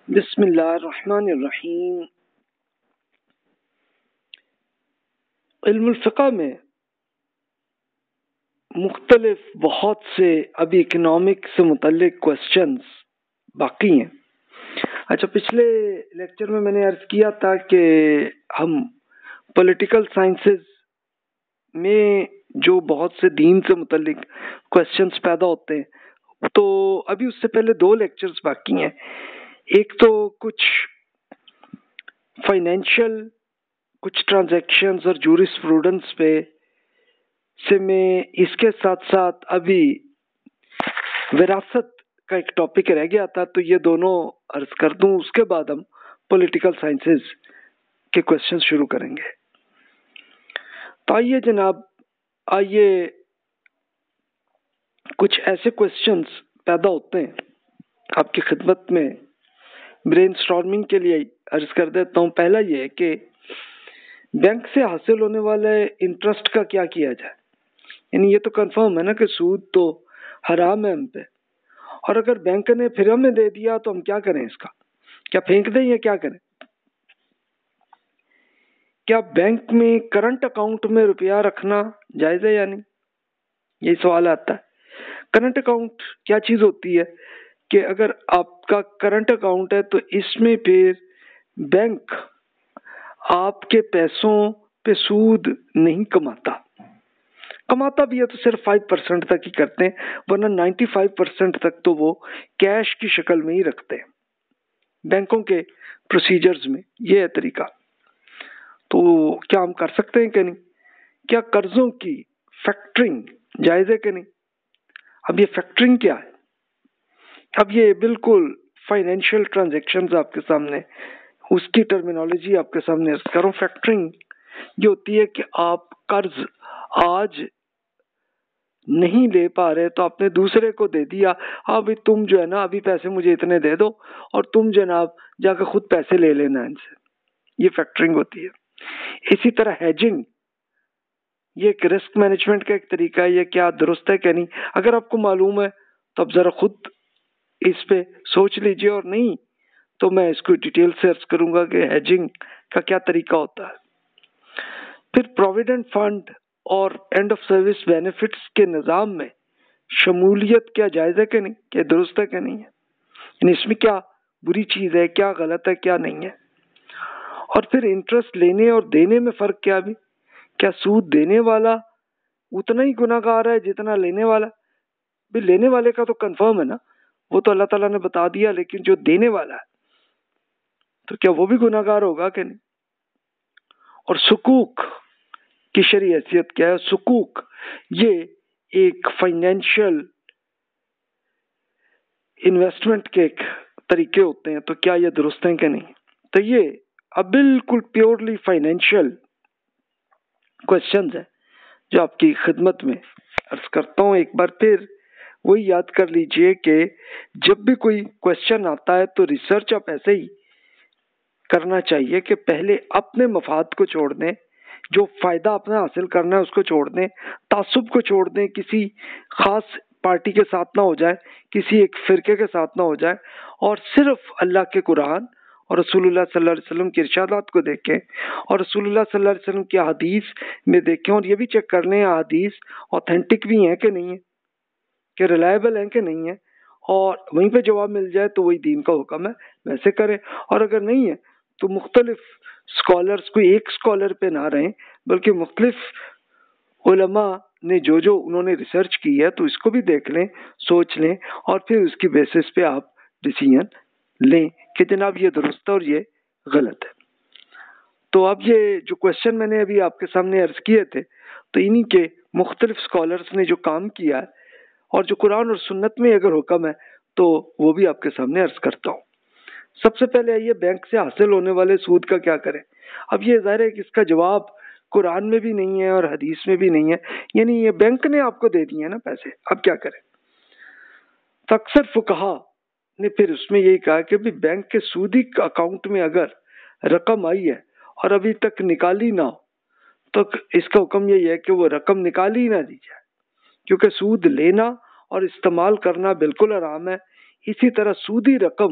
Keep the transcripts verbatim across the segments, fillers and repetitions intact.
बिस्मिल्लाहिर्रहमानिर्रहीम। इल्मुल फ़िक़्ह में मुख्तलिफ बहुत से अभी इकनॉमिक से मुतल्लिक क्वेश्चंस बाकी हैं। अच्छा, पिछले लेक्चर में मैंने अर्ज़ किया था कि हम पॉलिटिकल साइंसेस में जो बहुत से दीन से मुतल्लिक क्वेश्चंस पैदा होते हैं, तो अभी उससे पहले दो लेक्चर्स बाकी हैं। एक तो कुछ फाइनेंशियल, कुछ ट्रांजैक्शंस और जूरिस्प्रूडेंस पे से मैं इसके साथ साथ अभी विरासत का एक टॉपिक रह गया था, तो ये दोनों अर्ज कर दूं, उसके बाद हम पॉलिटिकल साइंसेस के क्वेश्चन शुरू करेंगे। तो आइए जनाब, आइए कुछ ऐसे क्वेश्चंस पैदा होते हैं आपकी खिदमत में ब्रेनस्टॉर्मिंग के लिए अर्ज कर देता हूँ। पहला ये है कि बैंक से हासिल होने वाले इंटरेस्ट का क्या किया जाए। यानी ये तो कंफर्म है ना कि सूद तो हराम है हम पे, और अगर बैंक ने फिर हमें दे दिया तो हम क्या करें? इसका क्या फेंक दें या क्या करें? क्या बैंक में करंट अकाउंट में रुपया रखना जायज़ है या नहीं, यही सवाल आता है। करंट अकाउंट क्या चीज़ होती है कि अगर आपका करंट अकाउंट है तो इसमें फिर बैंक आपके पैसों पे सूद नहीं कमाता। कमाता भी है तो सिर्फ फाइव परसेंट तक ही करते हैं, वरना नाइन्टी फाइव परसेंट तक तो वो कैश की शक्ल में ही रखते हैं बैंकों के प्रोसीजर्स में। ये है तरीका। तो क्या हम कर सकते हैं कि नहीं? क्या कर्जों की फैक्टरिंग जायज़ है कि नहीं? अब ये फैक्टरिंग क्या है? अब ये बिल्कुल फाइनेंशियल ट्रांजैक्शंस आपके सामने, उसकी टर्मिनोलॉजी आपके सामने करूं। फैक्टरिंग ये होती है कि आप कर्ज आज नहीं ले पा रहे तो आपने दूसरे को दे दिया, अभी तुम जो है ना अभी पैसे मुझे इतने दे दो और तुम जनाब जाकर खुद पैसे ले लेना इनसे। ये फैक्टरिंग होती है। इसी तरह हेजिंग, ये एक रिस्क मैनेजमेंट का एक तरीका है। ये क्या दुरुस्त है क्या नहीं, अगर आपको मालूम है तो आप जरा खुद इस पे सोच लीजिए, और नहीं तो मैं इसको डिटेल से सर्च करूंगा कि हेजिंग का क्या तरीका होता है। फिर प्रोविडेंट फंड और एंड ऑफ सर्विस बेनिफिट्स के निज़ाम में शमूलियत क्या जायज़ है कि नहीं, क्या दुरुस्त है क्या नहीं है, यानी इसमें क्या बुरी चीज़ है, क्या गलत है, क्या नहीं है। और फिर इंटरेस्ट लेने और देने में फ़र्क क्या भी, क्या सूद देने वाला उतना ही गुनाहगार है जितना लेने वाला? भी लेने वाले का तो कंफर्म है ना, वो तो अल्लाह ताला ने बता दिया, लेकिन जो देने वाला है तो क्या वो भी गुनाहगार होगा कि नहीं? और सुकूक की शरई हैसियत क्या है? सुकूक ये एक फाइनेंशियल इन्वेस्टमेंट के एक तरीके होते हैं, तो क्या ये दुरुस्त हैं कि नहीं? तो ये अब बिल्कुल प्योरली फाइनेंशियल क्वेश्चंस है जो आपकी खिदमत में अर्ज करता हूँ। एक बार फिर वही याद कर लीजिए कि जब भी कोई क्वेश्चन आता है तो रिसर्च आप ऐसे ही करना चाहिए कि पहले अपने मफाद को छोड़ दें, जो फायदा अपना हासिल करना है उसको छोड़ दें, तासुब को छोड़ दें, किसी खास पार्टी के साथ ना हो जाए, किसी एक फिरके के साथ ना हो जाए, और सिर्फ अल्लाह के कुरान और रसूलुल्लाह सल्लल्लाहु अलैहि वसल्लम के इरशादात को देखें और रसूलुल्लाह सल्लल्लाहु अलैहि वसल्लम की हदीस में देखें, और ये भी चेक कर लें हदीस ऑथेंटिक भी हैं कि नहीं है, कि रिलायबल हैं कि नहीं है, और वहीं पे जवाब मिल जाए तो वही दीन का हुक्म है, वैसे करें। और अगर नहीं है तो मुख्तलिफ स्कॉलर्स, कोई एक स्कॉलर पे ना रहें बल्कि मुख्तलिफ उलमा ने जो जो उन्होंने रिसर्च की है तो इसको भी देख लें, सोच लें, और फिर उसकी बेसिस पे आप डिसीजन लें कि जनाब ये दुरुस्त है और ये गलत है। तो अब ये जो क्वेश्चन मैंने अभी आपके सामने अर्ज किए थे, तो इन्हीं के मुख्तलिफ स्कॉलर्स ने जो काम किया है और जो कुरान और सुन्नत में अगर हुक्म है तो वो भी आपके सामने अर्ज करता हूँ। सबसे पहले आइए बैंक से हासिल होने वाले सूद का क्या करें। अब ये जाहिर है कि इसका जवाब कुरान में भी नहीं है और हदीस में भी नहीं है, यानी ये बैंक ने आपको दे दिए ना पैसे, अब क्या करें। तो अक्सर फुकहा ने फिर उसमें यही कहा कि भी बैंक के सूदी अकाउंट में अगर रकम आई है और अभी तक निकाली ना हो तो इसका हुक्म यही है कि वो रकम निकाली ही ना दी जाए, क्योंकि सूद लेना और इस्तेमाल करना बिल्कुल हराम है। इसी तरह सूदी रकम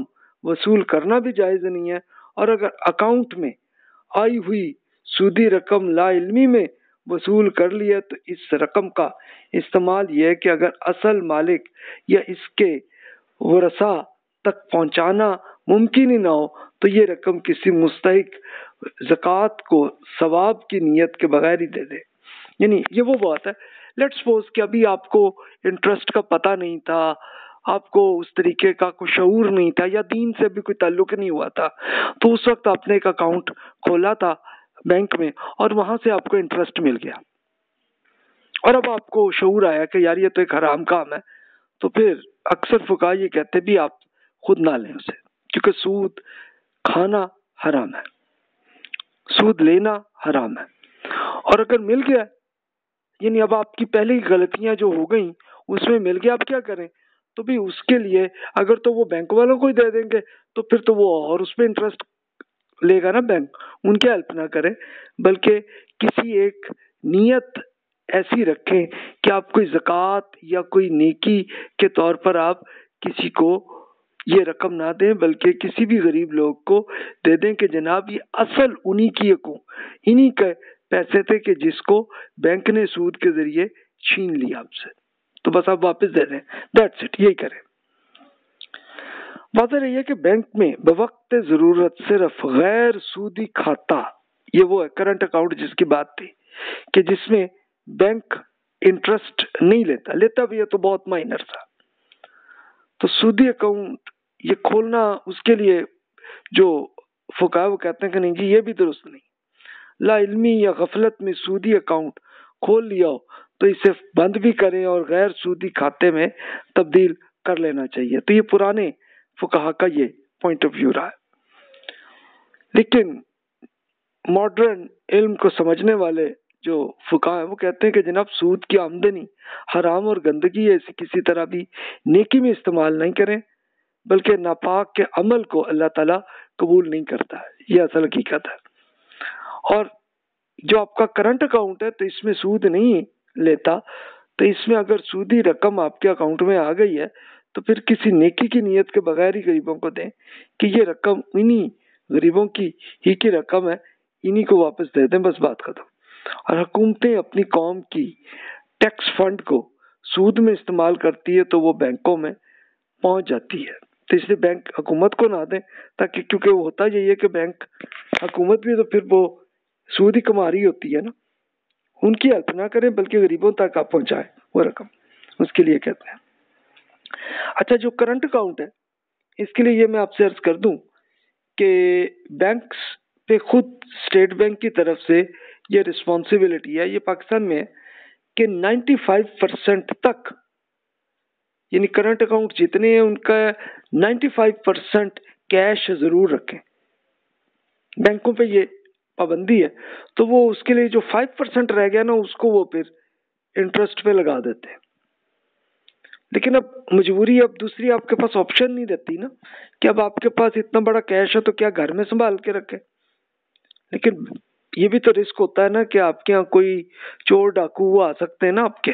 वसूल करना भी जायज़ नहीं है। और अगर अकाउंट में आई हुई सूदी रकम लाइल्मी में वसूल कर लिया तो इस रकम का इस्तेमाल यह है कि अगर असल मालिक या इसके वरसा तक पहुंचाना मुमकिन ही ना हो तो ये रकम किसी मुस्तहिक ज़कात को सवाब की नीयत के बगैर ही दे दे। यानी ये वो बात है, लेट्स सपोज कि अभी आपको इंटरेस्ट का पता नहीं था, आपको उस तरीके का कोई शऊर नहीं था या दीन से भी कोई ताल्लुक नहीं हुआ था, तो उस वक्त आपने एक अकाउंट खोला था बैंक में और वहां से आपको इंटरेस्ट मिल गया और अब आपको शऊर आया कि यार ये तो एक हराम काम है, तो फिर अक्सर फुकाहा ये कहते भी आप खुद ना लें उसे, क्योंकि सूद खाना हराम है, सूद लेना हराम है। और अगर मिल गया, यानी अब आपकी पहली गलतियां जो हो गई उसमें मिल गया, आप क्या करें? तो भी उसके लिए अगर तो वो बैंक वालों को ही दे देंगे तो फिर तो वो और उस पर इंटरेस्ट लेगा ना बैंक, उनकी हेल्प ना करें, बल्कि किसी एक नीयत ऐसी रखें कि आप कोई ज़कात या कोई नेकी के तौर पर आप किसी को ये रकम ना दें, बल्कि किसी भी गरीब लोग को दे दें कि जनाब ये असल उन्हीं की को इन्हीं के पैसे थे कि जिसको बैंक ने सूद के जरिए छीन लिया आपसे, तो बस आप वापस दे दें, दैट्स इट, यही करें। बात रही है कि बैंक में बवक्त जरूरत सिर्फ गैर सूदी खाता, ये वो है करंट अकाउंट जिसकी बात थी कि जिसमें बैंक इंटरेस्ट नहीं लेता, लेता भी है तो बहुत माइनर था, तो सूदी अकाउंट ये खोलना उसके लिए जो फुकाहा वो कहते हैं कि नहीं जी ये भी दुरुस्त नहीं, ला इल्मी या गफलत में सूदी अकाउंट खोल लिया हो तो इसे बंद भी करें और गैर सूदी खाते में तब्दील कर लेना चाहिए। तो ये पुराने फुकाहा का ये पॉइंट ऑफ व्यू रहा है, लेकिन मॉडर्न इल्म को समझने वाले जो फुकाहा है वो कहते हैं कि जनाब सूद की आमदनी हराम और गंदगी है, इसे किसी तरह भी नेकी में इस्तेमाल नहीं करें, बल्कि नापाक के अमल को अल्लाह ताला कबूल नहीं करता है, यह असल हकीकत है। और जो आपका करंट अकाउंट है तो इसमें सूद नहीं लेता, तो इसमें अगर सूदी रकम आपके अकाउंट में आ गई है तो फिर किसी नेकी की नीयत के बगैर ही गरीबों को दें कि ये रकम इन्हीं गरीबों की ही की रकम है, इन्हीं को वापस दे दें, बस बात खत्म। और हुकूमतें अपनी कौम की टैक्स फंड को सूद में इस्तेमाल करती है तो वो बैंकों में पहुंच जाती है, तो इसलिए बैंक हुकूमत को ना दें, ताकि क्योंकि वो होता यही है कि बैंक हुकूमत भी तो फिर वो सूद ही कमा रही होती है ना, उनकी हेल्प ना करें बल्कि गरीबों तक आप पहुंचाए वो रकम, उसके लिए कहते हैं। अच्छा, जो करंट अकाउंट है इसके लिए ये मैं आपसे अर्ज कर दूं कि बैंक पे खुद स्टेट बैंक की तरफ से ये रिस्पॉन्सिबिलिटी है, ये पाकिस्तान में है कि पचानवे परसेंट तक, यानी करंट अकाउंट जितने हैं उनका पचानवे परसेंट कैश जरूर रखें, बैंकों पे ये पाबंदी है, तो वो उसके लिए जो फाइव परसेंट रह गया ना उसको वो फिर इंटरेस्ट पे लगा देते हैं। लेकिन अब मजबूरी, अब दूसरी आपके पास ऑप्शन नहीं रहती ना कि अब आपके पास इतना बड़ा कैश है तो क्या घर में संभाल के रखे, लेकिन ये भी तो रिस्क होता है ना कि आपके यहाँ कोई चोर डाकू वो आ सकते हैं ना आपके,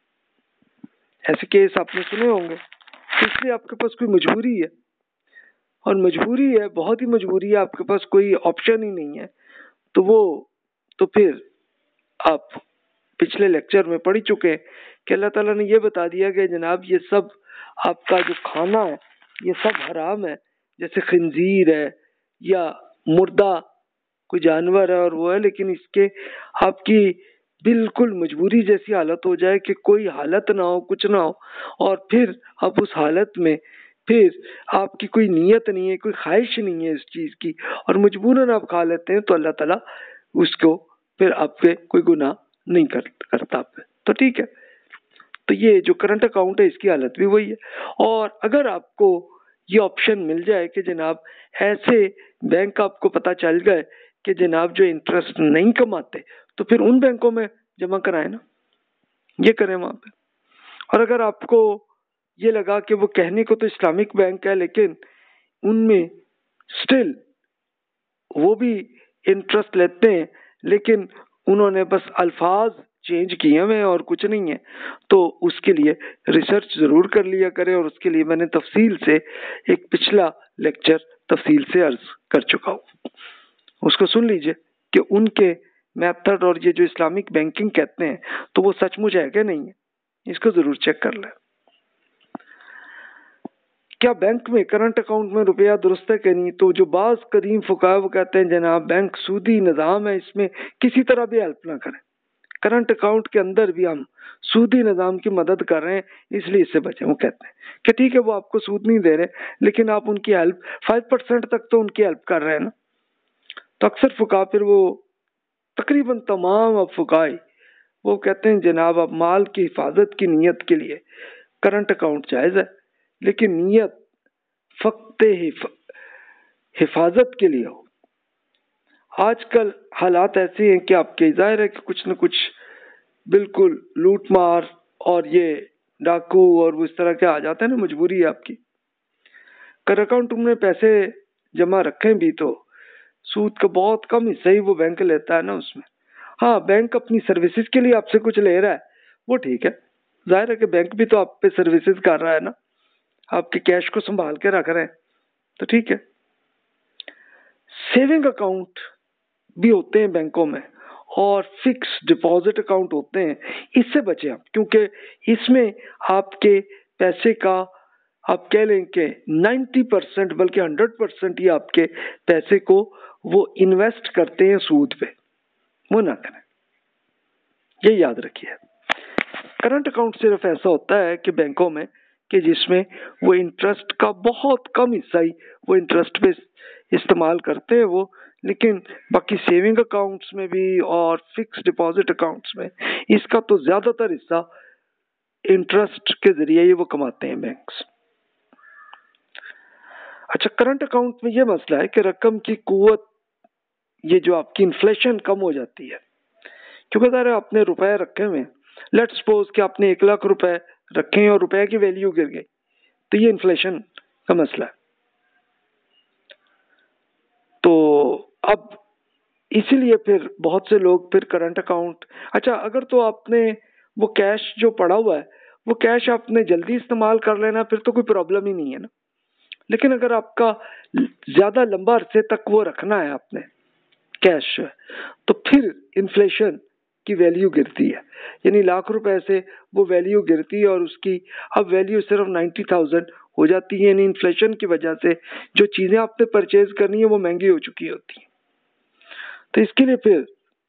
ऐसे केस आपने सुने होंगे, तो इसलिए आपके पास कोई मजबूरी है, और मजबूरी है, बहुत ही मजबूरी है, आपके पास कोई ऑप्शन ही नहीं है, तो वो तो फिर आप पिछले लेक्चर में पढ़ चुके हैं कि अल्लाह ताला ने ये बता दिया कि जनाब ये सब आपका जो खाना है ये सब हराम है, जैसे खिंजीर है या मुर्दा कोई जानवर है और वो है, लेकिन इसके आपकी बिल्कुल मजबूरी जैसी हालत हो जाए कि कोई हालत ना हो, कुछ ना हो, और फिर आप उस हालत में फिर आपकी कोई नीयत नहीं है, कोई ख्वाहिश नहीं है इस चीज की, और मजबूरन आप खा लेते हैं, तो अल्लाह ताला उसको फिर आप पे कोई गुनाह नहीं कर, करता आप पे, तो ठीक है। तो ये जो करंट अकाउंट है इसकी हालत भी वही है। और अगर आपको ये ऑप्शन मिल जाए कि जनाब ऐसे बैंक आपको पता चल गए कि जनाब जो इंटरेस्ट नहीं कमाते, तो फिर उन बैंकों में जमा कराए ना, ये करें वहां पे। और अगर आपको ये लगा कि वो कहने को तो इस्लामिक बैंक है लेकिन उनमें स्टिल वो भी इंटरेस्ट लेते हैं, लेकिन उन्होंने बस अल्फाज चेंज किए हुए और कुछ नहीं है, तो उसके लिए रिसर्च जरूर कर लिया करें, और उसके लिए मैंने तफसील से एक पिछला लेक्चर तफसील से अर्ज कर चुका हूँ, उसको सुन लीजिए कि उनके मेथड और ये जो इस्लामिक बैंकिंग कहते हैं तो वो सचमुच है कि नहीं है, इसको जरूर चेक कर लें। क्या बैंक में करंट अकाउंट में रुपया दुरुस्त है कि नहीं? तो जो बाज कदीम फुकाहा वो कहते हैं जनाब बैंक सूदी निज़ाम है, इसमें किसी तरह भी हेल्प ना करें। करंट अकाउंट के अंदर भी हम सूदी निज़ाम की मदद कर रहे हैं, इसलिए इससे बचें। वो कहते हैं कि ठीक है वो आपको सूद नहीं दे रहे, लेकिन आप उनकी हेल्प फाइव परसेंट तक तो उनकी हेल्प कर रहे हैं ना। तो अक्सर फुकाहा फिर वो तकरीबन तमाम अब फुकाहे वो कहते हैं जनाब अब माल की हिफाजत की नीयत के लिए करंट अकाउंट जायज़ है, लेकिन नीयत फक्त हिफाजत के लिए हो। आजकल हालात ऐसे हैं कि आपके जाहिर है कि कुछ न कुछ बिल्कुल लूट मार और ये डाकू और उस तरह के आ जाते हैं ना, मजबूरी है आपकी। कर अकाउंट में पैसे जमा रखें भी तो सूद का बहुत कम हिस्सा ही वो बैंक लेता है ना उसमें। हाँ, बैंक अपनी सर्विसेज के लिए आपसे कुछ ले रहा है वो ठीक है, जाहिर है कि बैंक भी तो आप पे सर्विसेज कर रहा है ना, आपके कैश को संभाल के रख रहे हैं, तो ठीक है। सेविंग अकाउंट भी होते हैं बैंकों में और फिक्स डिपॉजिट अकाउंट होते हैं, इससे बचें आप, क्योंकि इसमें आपके पैसे का आप कह लें कि नब्बे परसेंट बल्कि सौ परसेंट ही आपके पैसे को वो इन्वेस्ट करते हैं सूद पे, वो ना करें, ये याद रखिए। करंट अकाउंट सिर्फ ऐसा होता है कि बैंकों में कि जिसमें वो इंटरेस्ट का बहुत कम हिस्सा ही वो इंटरेस्ट पे इस्तेमाल करते हैं वो, लेकिन बाकी सेविंग अकाउंट्स में भी और फिक्स डिपॉजिट अकाउंट्स में इसका तो ज्यादातर हिस्सा इंटरेस्ट के जरिए ही वो कमाते हैं बैंक्स। अच्छा, करंट अकाउंट में ये मसला है कि रकम की कुव्वत, ये जो आपकी इन्फ्लेशन कम हो जाती है, क्योंकि अगर आपने रुपए रखे हुए, लेट सपोज कि आपने एक लाख रुपए रखे हैं और रुपए की वैल्यू गिर गई, तो ये इन्फ्लेशन का मसला है। तो अब इसीलिए फिर बहुत से लोग फिर करंट अकाउंट, अच्छा अगर तो आपने वो कैश जो पड़ा हुआ है वो कैश आपने जल्दी इस्तेमाल कर लेना, फिर तो कोई प्रॉब्लम ही नहीं है ना। लेकिन अगर आपका ज्यादा लंबा अरसे तक वो रखना है आपने कैश, तो फिर इन्फ्लेशन की वैल्यू गिरती है, यानी लाख रुपए से वो वैल्यू गिरती है और उसकी अब वैल्यू सिर्फ नाइन्टी थाउजेंड हो जाती है, यानी इन्फ्लेशन की वजह से जो चीजें आपने परचेज करनी है वो महंगी हो चुकी होती है। तो इसके लिए फिर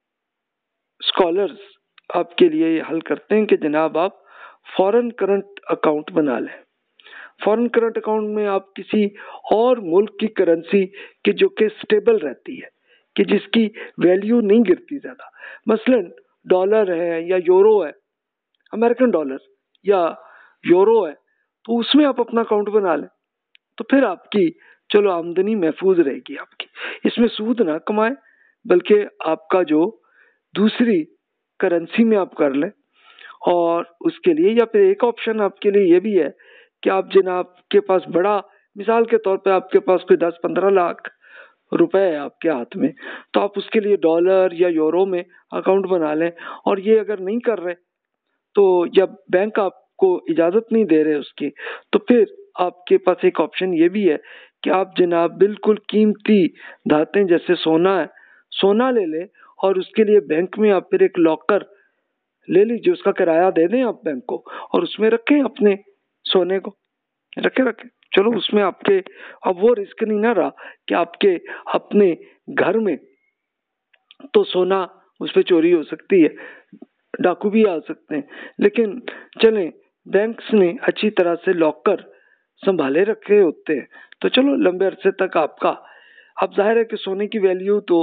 स्कॉलर्स आपके लिए ये हल करते हैं कि जनाब आप फॉरेन करंट अकाउंट बना लें। फॉरेन करंट अकाउंट में आप किसी और मुल्क की करेंसी की जो कि स्टेबल रहती है, कि जिसकी वैल्यू नहीं गिरती ज्यादा, मसलन डॉलर है या यूरो है, अमेरिकन डॉलर या यूरो है, तो उसमें आप अपना अकाउंट बना लें, तो फिर आपकी चलो आमदनी महफूज रहेगी आपकी, इसमें सूद ना कमाए बल्कि आपका जो दूसरी करेंसी में आप कर लें। और उसके लिए या फिर एक ऑप्शन आपके लिए ये भी है कि आप जनाब के पास बड़ा, मिसाल के तौर पे आपके पास कोई दस पंद्रह लाख रुपए है आपके हाथ में, तो आप उसके लिए डॉलर या यूरो में अकाउंट बना लें। और ये अगर नहीं कर रहे तो या बैंक आपको इजाजत नहीं दे रहे उसकी, तो फिर आपके पास एक ऑप्शन ये भी है कि आप जनाब बिल्कुल कीमती धातें जैसे सोना है, सोना ले लें और उसके लिए बैंक में आप फिर एक लॉकर ले लीजिए, उसका किराया दे दें आप बैंक को और उसमें रखें अपने सोने को, रखे रखे चलो उसमें आपके अब वो रिस्क नहीं ना रहा कि आपके अपने घर में तो सोना उस पर चोरी हो सकती है, डाकू भी आ सकते हैं, लेकिन चलें बैंक्स ने अच्छी तरह से लॉकर संभाले रखे होते हैं, तो चलो लंबे अरसे तक आपका, अब जाहिर है कि सोने की वैल्यू तो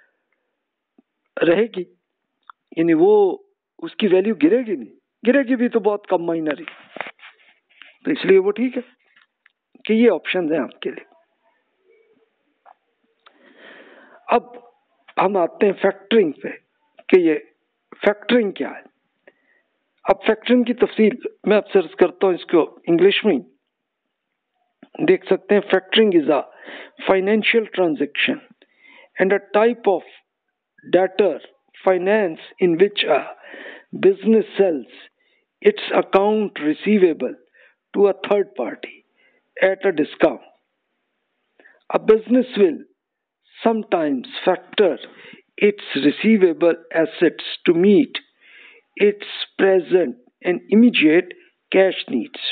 रहेगी, यानी वो उसकी वैल्यू गिरेगी नहीं, गिरेगी भी तो बहुत कम माइनर ही, तो इसलिए वो ठीक है कि ये ऑप्शन है आपके लिए। अब हम आते हैं फैक्टरिंग पे कि ये फैक्टरिंग क्या है। अब फैक्टरिंग की तफसील मैं अब सर्च करता हूँ, इसको इंग्लिश में देख सकते हैं। Factoring is a financial transaction and a type of debtor finance in which a business sells its account receivable to a third party at a discount. A business will sometimes factor its receivable assets to meet its present and immediate cash needs.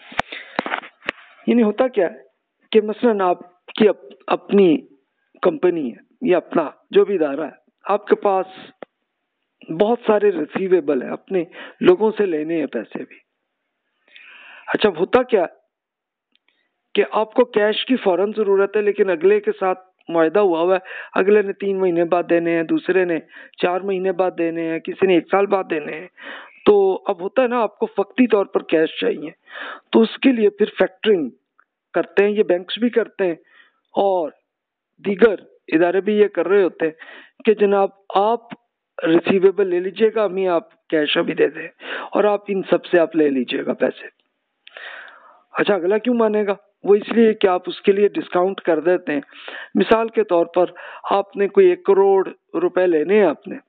यानी होता क्या है कि मसलन आपकी up, अपनी company है या अपना जो भी इदारा है, आपके पास बहुत सारे रिसीवेबल है, अपने लोगों से लेने हैं पैसे भी। अच्छा, होता क्या कि आपको कैश की फौरन जरूरत है, लेकिन अगले के साथ मुआहदा हुआ हुआ है, अगले ने तीन महीने बाद देने हैं, दूसरे ने चार महीने बाद देने हैं, किसी ने एक साल बाद देने हैं। तो अब होता है ना, आपको वक्ती तौर पर कैश चाहिए, तो उसके लिए फिर फैक्टरिंग करते हैं, ये बैंक्स भी करते हैं और दीगर इदारे भी ये कर रहे होते हैं कि जनाब आप रिसीवेबल ले लीजिएगा, हमें आप कैश अभी दे दें और आप इन सब से आप ले लीजिएगा पैसे। अच्छा, अगला क्यों मानेगा? वो इसलिए कि आप उसके लिए डिस्काउंट कर देते हैं। मिसाल के तौर पर आपने कोई एक करोड़ रुपए लेने हैं आपने,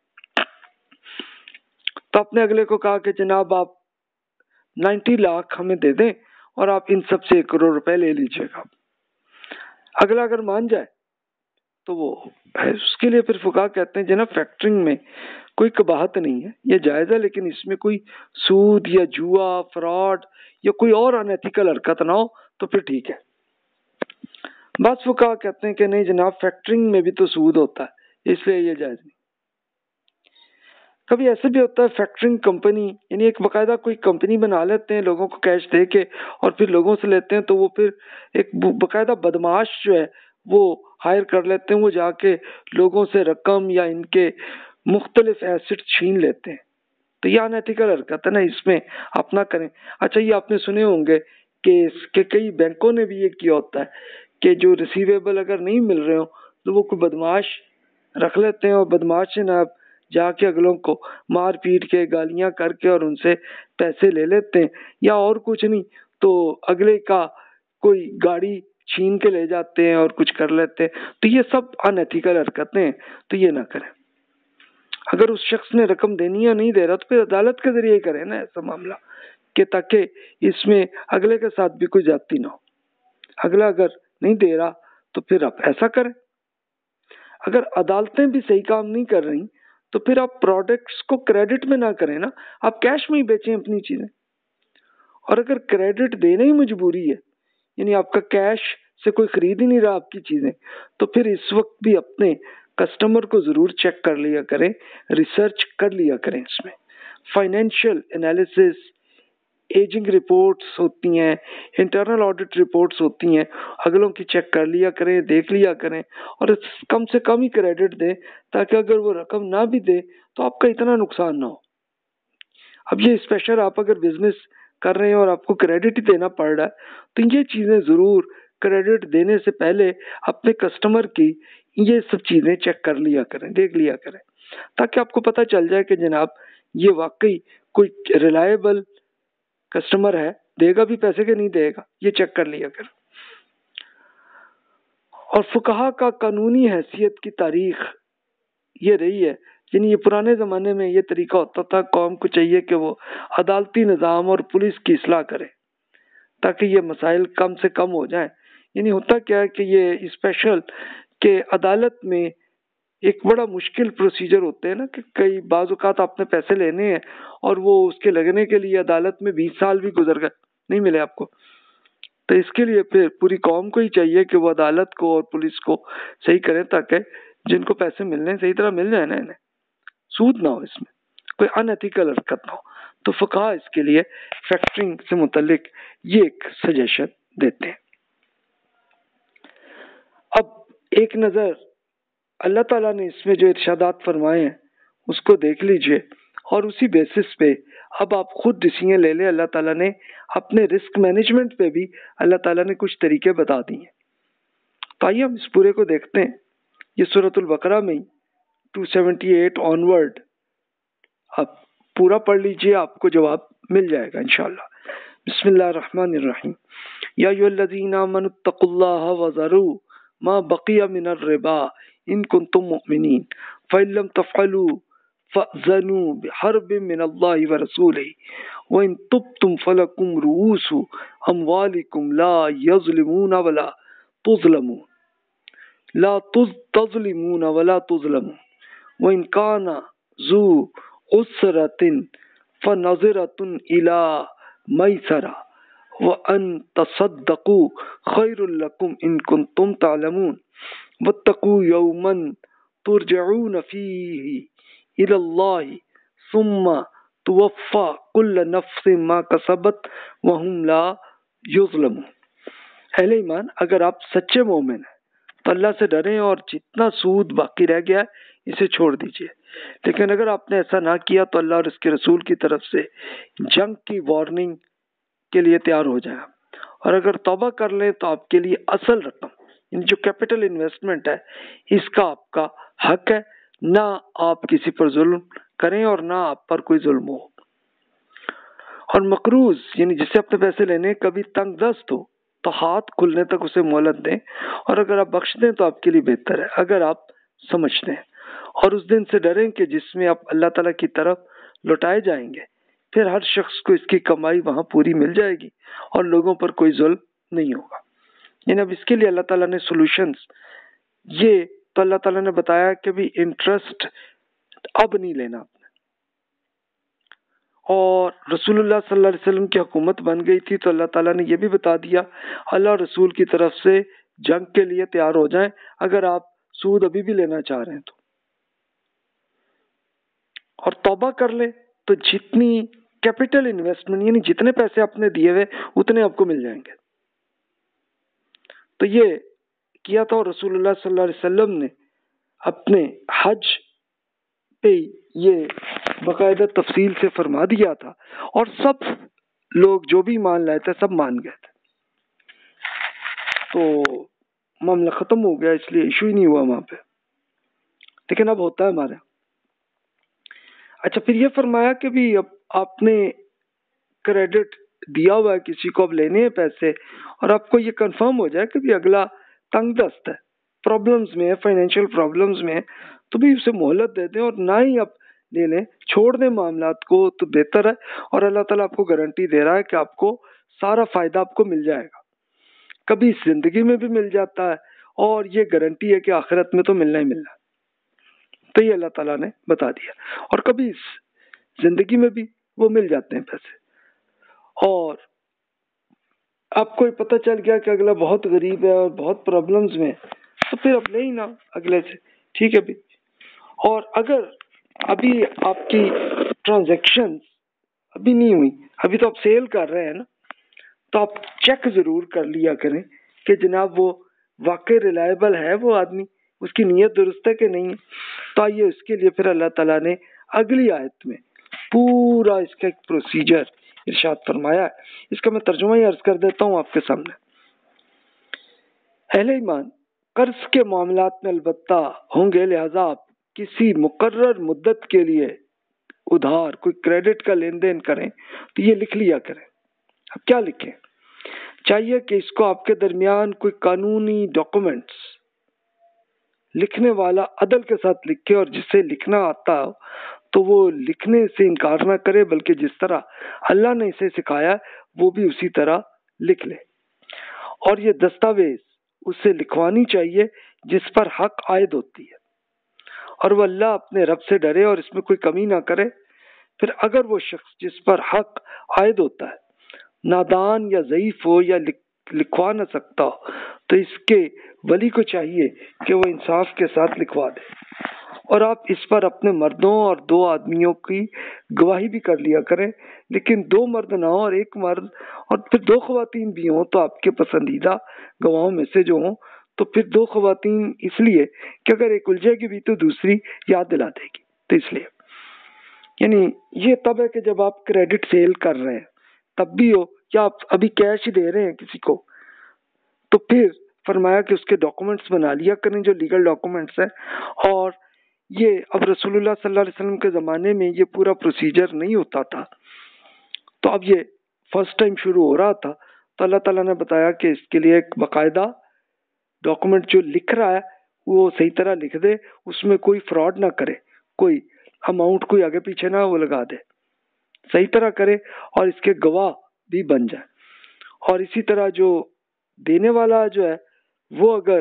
तो आपने अगले को कहा कि जनाब आप नब्बे लाख हमें दे दें और आप इन सब से एक करोड़ रुपए ले लीजिएगा। अगला अगर मान जाए तो वो है, उसके लिए फिर फुकाहा कहते हैं जनाब फैक्टरिंग में कोई कबाहत नहीं है, ये जायज़ है, लेकिन इसमें कोई सूद या जुआ, फ्रॉड या कोई और अनएथिकल हरकत ना हो तो फिर ठीक है। बस फुकाहा कहते हैं कि नहीं जनाब फैक्टरिंग में भी तो सूद होता है, इसलिए ये जायज़ नहीं। कभी ऐसे भी होता है फैक्टरिंग कंपनी यानी एक बाकायदा कोई कंपनी बना लेते हैं लोगों को कैश दे के और फिर लोगों से लेते हैं, तो वो फिर एक बाकायदा बदमाश जो है वो हायर कर लेते हैं, वो जाके लोगों से रकम या इनके मुख्तलिफ एसेट छीन लेते हैं। तो ये अनएथिकल हरकत है ना, इसमें आप ना करें। अच्छा, ये आपने सुने होंगे कि, कि कई बैंकों ने भी ये किया होता है कि जो रिसीवेबल अगर नहीं मिल रहे हो तो वो कोई बदमाश रख लेते हैं और बदमाश से ना जाके अगलों को मार पीट के गालियां करके और उनसे पैसे ले लेते हैं, या और कुछ नहीं तो अगले का कोई गाड़ी छीन के ले जाते हैं और कुछ कर लेते हैं। तो ये सब अनएथिकल हरकतें हैं, तो ये ना करें। अगर उस शख्स ने रकम देनी है नहीं दे रहा तो फिर अदालत के जरिए करें ना ऐसा मामला, कि ताकि इसमें अगले के साथ भी कोई ज्यादती ना हो। अगला अगर नहीं दे रहा तो फिर आप ऐसा करें। अगर अदालतें भी सही काम नहीं कर रही तो फिर आप प्रोडक्ट्स को क्रेडिट में ना करें ना, आप कैश में ही बेचें अपनी चीजें। और अगर क्रेडिट देने ही मजबूरी है, यानी आपका कैश से कोई खरीद ही नहीं रहा आपकी चीजें, तो फिर इस वक्त भी अपने कस्टमर को जरूर चेक कर लिया करें, रिसर्च कर लिया करें। इसमें फाइनेंशियल एनालिसिस, एजिंग रिपोर्ट्स होती हैं, इंटरनल ऑडिट रिपोर्ट्स होती हैं, अगलों की चेक कर लिया करें, देख लिया करें और कम से कम ही क्रेडिट दें, ताकि अगर वो रकम ना भी दे तो आपका इतना नुकसान ना हो। अब ये स्पेशल आप अगर बिजनेस कर रहे हैं और आपको क्रेडिट ही देना पड़ रहा है, तो ये चीजें जरूर क्रेडिट देने से पहले अपने कस्टमर की ये सब चीजें चेक कर लिया करें, देख लिया करें, ताकि आपको पता चल जाए कि जनाब ये वाकई कोई रिलायबल कस्टमर है, देगा भी पैसे के नहीं देगा, ये चेक कर लिया करें। और फुकहा का कानूनी हैसियत की तारीख ये रही है, यानी ये पुराने ज़माने में ये तरीका होता था, कौम को चाहिए कि वो अदालती निज़ाम और पुलिस की इस्लाह करे ताकि ये मसाइल कम से कम हो जाएं। यानी होता क्या है कि ये स्पेशल के अदालत में एक बड़ा मुश्किल प्रोसीजर होते हैं ना, कि कई बाज़ औक़ात आपने पैसे लेने हैं और वो उसके लगने के लिए अदालत में बीस साल भी गुजर गए, नहीं मिले आपको। तो इसके लिए फिर पूरी कौम को ही चाहिए कि वो अदालत को और पुलिस को सही करें, ताकि जिनको पैसे मिलने सही तरह मिल जाए ना, इन्हें सूद ना हो, इसमें कोई अनएथिकल हरकत ना हो। तो फुकहा इसके लिए फैक्टरिंग से मुतल्लिक ये एक सजेशन देते हैं। अब एक नज़र अल्लाह ताला ने इसमें जो इरशादात फरमाए हैं उसको देख लीजिए और उसी बेसिस पे अब आप खुद डिसीजन ले लें। अल्लाह ताला ने अपने रिस्क मैनेजमेंट पे भी अल्लाह ताला ने कुछ तरीके बता दिए हैं। तो आइए हम इस पूरे को देखते हैं। ये सूरतुल बकरा में दो सौ अठहत्तर ऑनवर्ड आप पूरा पढ़ लीजिए, आपको जवाब मिल जाएगा इंशाल्लाह। बिस्मिल्लाहिर्रहमानिर्रहीम। या अय्युहल्लज़ीना आमनुत्तकुल्लाह वज़रू मा बक़िया मिनर रिबा इन कुंतुम मुमिनीन फ़इन लम तफ़अलू फ़अज़नू बिहर्बिन मिनल्लाहि व रसूलिही व इन तुब्तुम फ़लकुम रुऊसु अमवालिकुम ला यज़लिमून वला तुज़लमून। ला तुज तज़लिमून वला तुज़लमून व इन काना ज़ू उसरतिन फनज़िरतुन इला मैसरा व अन तसद्दक़ू खैरुल लकुम इन कुंतुम तालमून वत्तक़ू यौमन तुरजऊन फीही इलल्लाहि सुम्मा तुवफ़्फ़ा कुल्ल नफ्सिन मा कसबत व हुम ला युज़लमून। अहले ईमान, अगर आप सच्चे मोमिन हैं तो अल्लाह से डरें और जितना सूद बाकी रह गया है इसे छोड़ दीजिए। लेकिन अगर आपने ऐसा ना किया तो अल्लाह और इसके रसूल की तरफ से जंग की वार्निंग के लिए तैयार हो जाए। और अगर तौबा कर लें तो आपके लिए असल रकम, जो कैपिटल इन्वेस्टमेंट है, इसका आपका हक है। ना आप किसी पर जुल्म करें और ना आप पर कोई जुल्म हो। और मकरूज यानी जिससे अपने पैसे लेने कभी तंग दस्त हो तो हाथ खुलने तक उसे मोहलत दें, और अगर आप बख्श दें तो आपके लिए बेहतर है अगर आप समझते हैं। और उस दिन से डरें कि जिसमें आप अल्लाह ताला की तरफ लौटाए जाएंगे, फिर हर शख्स को इसकी कमाई वहां पूरी मिल जाएगी और लोगों पर कोई जुल्म नहीं होगा। यानी अब इसके लिए अल्लाह ताला ने सॉल्यूशंस, ये तो अल्लाह ताला ने बताया कि भी इंटरेस्ट अब नहीं लेना आपने। और रसूलुल्लाह सल्लल्लाहु अलैहि वसल्लम की हुकूमत बन गई थी तो अल्लाह ताला ने यह भी बता दिया अल्लाह रसूल की तरफ से जंग के लिए तैयार हो जाएं अगर आप सूद अभी भी लेना चाह रहे हैं तो। और तौबा कर ले तो जितनी कैपिटल इन्वेस्टमेंट यानी जितने पैसे आपने दिए हुए उतने आपको मिल जाएंगे। तो ये किया था और रसूलुल्लाह सल्लल्लाहु अलैहि वसल्लम ने अपने हज पे ये बाकायदा तफसील से फरमा दिया था और सब लोग जो भी मान लाए थे सब मान गए थे। तो मामला खत्म हो गया, इसलिए इशू ही नहीं हुआ वहां पे। लेकिन अब होता है हमारे। अच्छा, फिर ये फरमाया कि भी अब आपने क्रेडिट दिया हुआ है किसी को, अब लेने हैं पैसे और आपको ये कंफर्म हो जाए कि भी अगला तंग दस्त है, प्रॉब्लम्स में है, फाइनेंशियल प्रॉब्लम्स में है, तो भी उसे मोहलत दे दें और ना ही आप ले लें, छोड़ दें मामलात को तो बेहतर है। और अल्लाह ताला आपको गारंटी दे रहा है कि आपको सारा फायदा आपको मिल जाएगा, कभी जिंदगी में भी मिल जाता है और ये गारंटी है कि आखिरत में तो मिलना ही मिलना। तो ये अल्लाह ताला ने बता दिया। और कभी जिंदगी में भी वो मिल जाते हैं पैसे, और आपको ये पता चल गया कि अगला बहुत गरीब है और बहुत प्रॉब्लम्स में, तो फिर अब ले ही ना अगले से, ठीक है भी। और अगर अभी आपकी ट्रांजैक्शन अभी नहीं हुई, अभी तो आप सेल कर रहे हैं ना, तो आप चेक जरूर कर लिया करें कि जनाब वो वाकई रिलायबल है वो आदमी, उसकी नीयत दुरुस्त है कि नहीं है। तो आइए इसके लिए फिर अल्लाह ताला ने अगली आयत में पूरा इसका एक प्रोसीजर इरशाद फरमाया है। इसका मैं तर्जुमा ही अर्ज कर देता हूँ आपके सामने। अहले ईमान, कर्ज के मामलात में अलबत्ता होंगे, लिहाजा आप किसी मुकर्रर मुद्दत के लिए उधार कोई क्रेडिट का लेन देन करें तो ये लिख लिया करें। अब क्या लिखें? चाहिए कि इसको आपके दरमियान कोई कानूनी डॉक्यूमेंट्स लिखने वाला अदल के साथ लिखे, और जिसे लिखना आता हो तो वो लिखने से इनकार ना करे, बल्कि जिस तरह अल्लाह ने इसे सिखाया वो भी उसी तरह लिख ले। और ये दस्तावेज उससे लिखवानी चाहिए जिस पर हक आयद होती है, और वह अल्लाह अपने रब से डरे और इसमें कोई कमी ना करे। फिर अगर वो शख्स जिस पर हक आयद होता है नादान या ज़ईफ हो या लिख, लिखवा न सकता हो, तो इसके वली को चाहिए कि वो इंसाफ के साथ लिखवा दे। और आप इस पर अपने मर्दों और दो आदमियों की गवाही भी कर लिया करें, लेकिन दो मर्द ना हो और एक मर्द और फिर दो ख्वातीन भी हों, तो आपके पसंदीदा गवाहों में से जो हों, तो फिर दो ख्वातीन इसलिए कि अगर एक उलझेगी भी तो दूसरी याद दिला देगी। तो इसलिए यानी ये तब है कि जब आप क्रेडिट सेल कर रहे हैं तब भी हो, या आप अभी कैश ही दे रहे हैं किसी को, तो फिर फरमाया कि उसके डॉक्यूमेंट्स बना लिया करें जो लीगल डॉक्यूमेंट्स हैं। और ये अब रसूलुल्लाह सल्लल्लाहु अलैहि वसल्लम के ज़माने में ये पूरा प्रोसीजर नहीं होता था, तो अब ये फर्स्ट टाइम शुरू हो रहा था, तो अल्लाह ताला ने बताया कि इसके लिए एक बाकायदा डॉक्यूमेंट जो लिख रहा है वो सही तरह लिख दे, उसमें कोई फ्रॉड ना करे, कोई अमाउंट कोई आगे पीछे ना वो लगा दे, सही तरह करे और इसके गवाह भी बन जाए। और इसी तरह जो देने वाला जो है वो अगर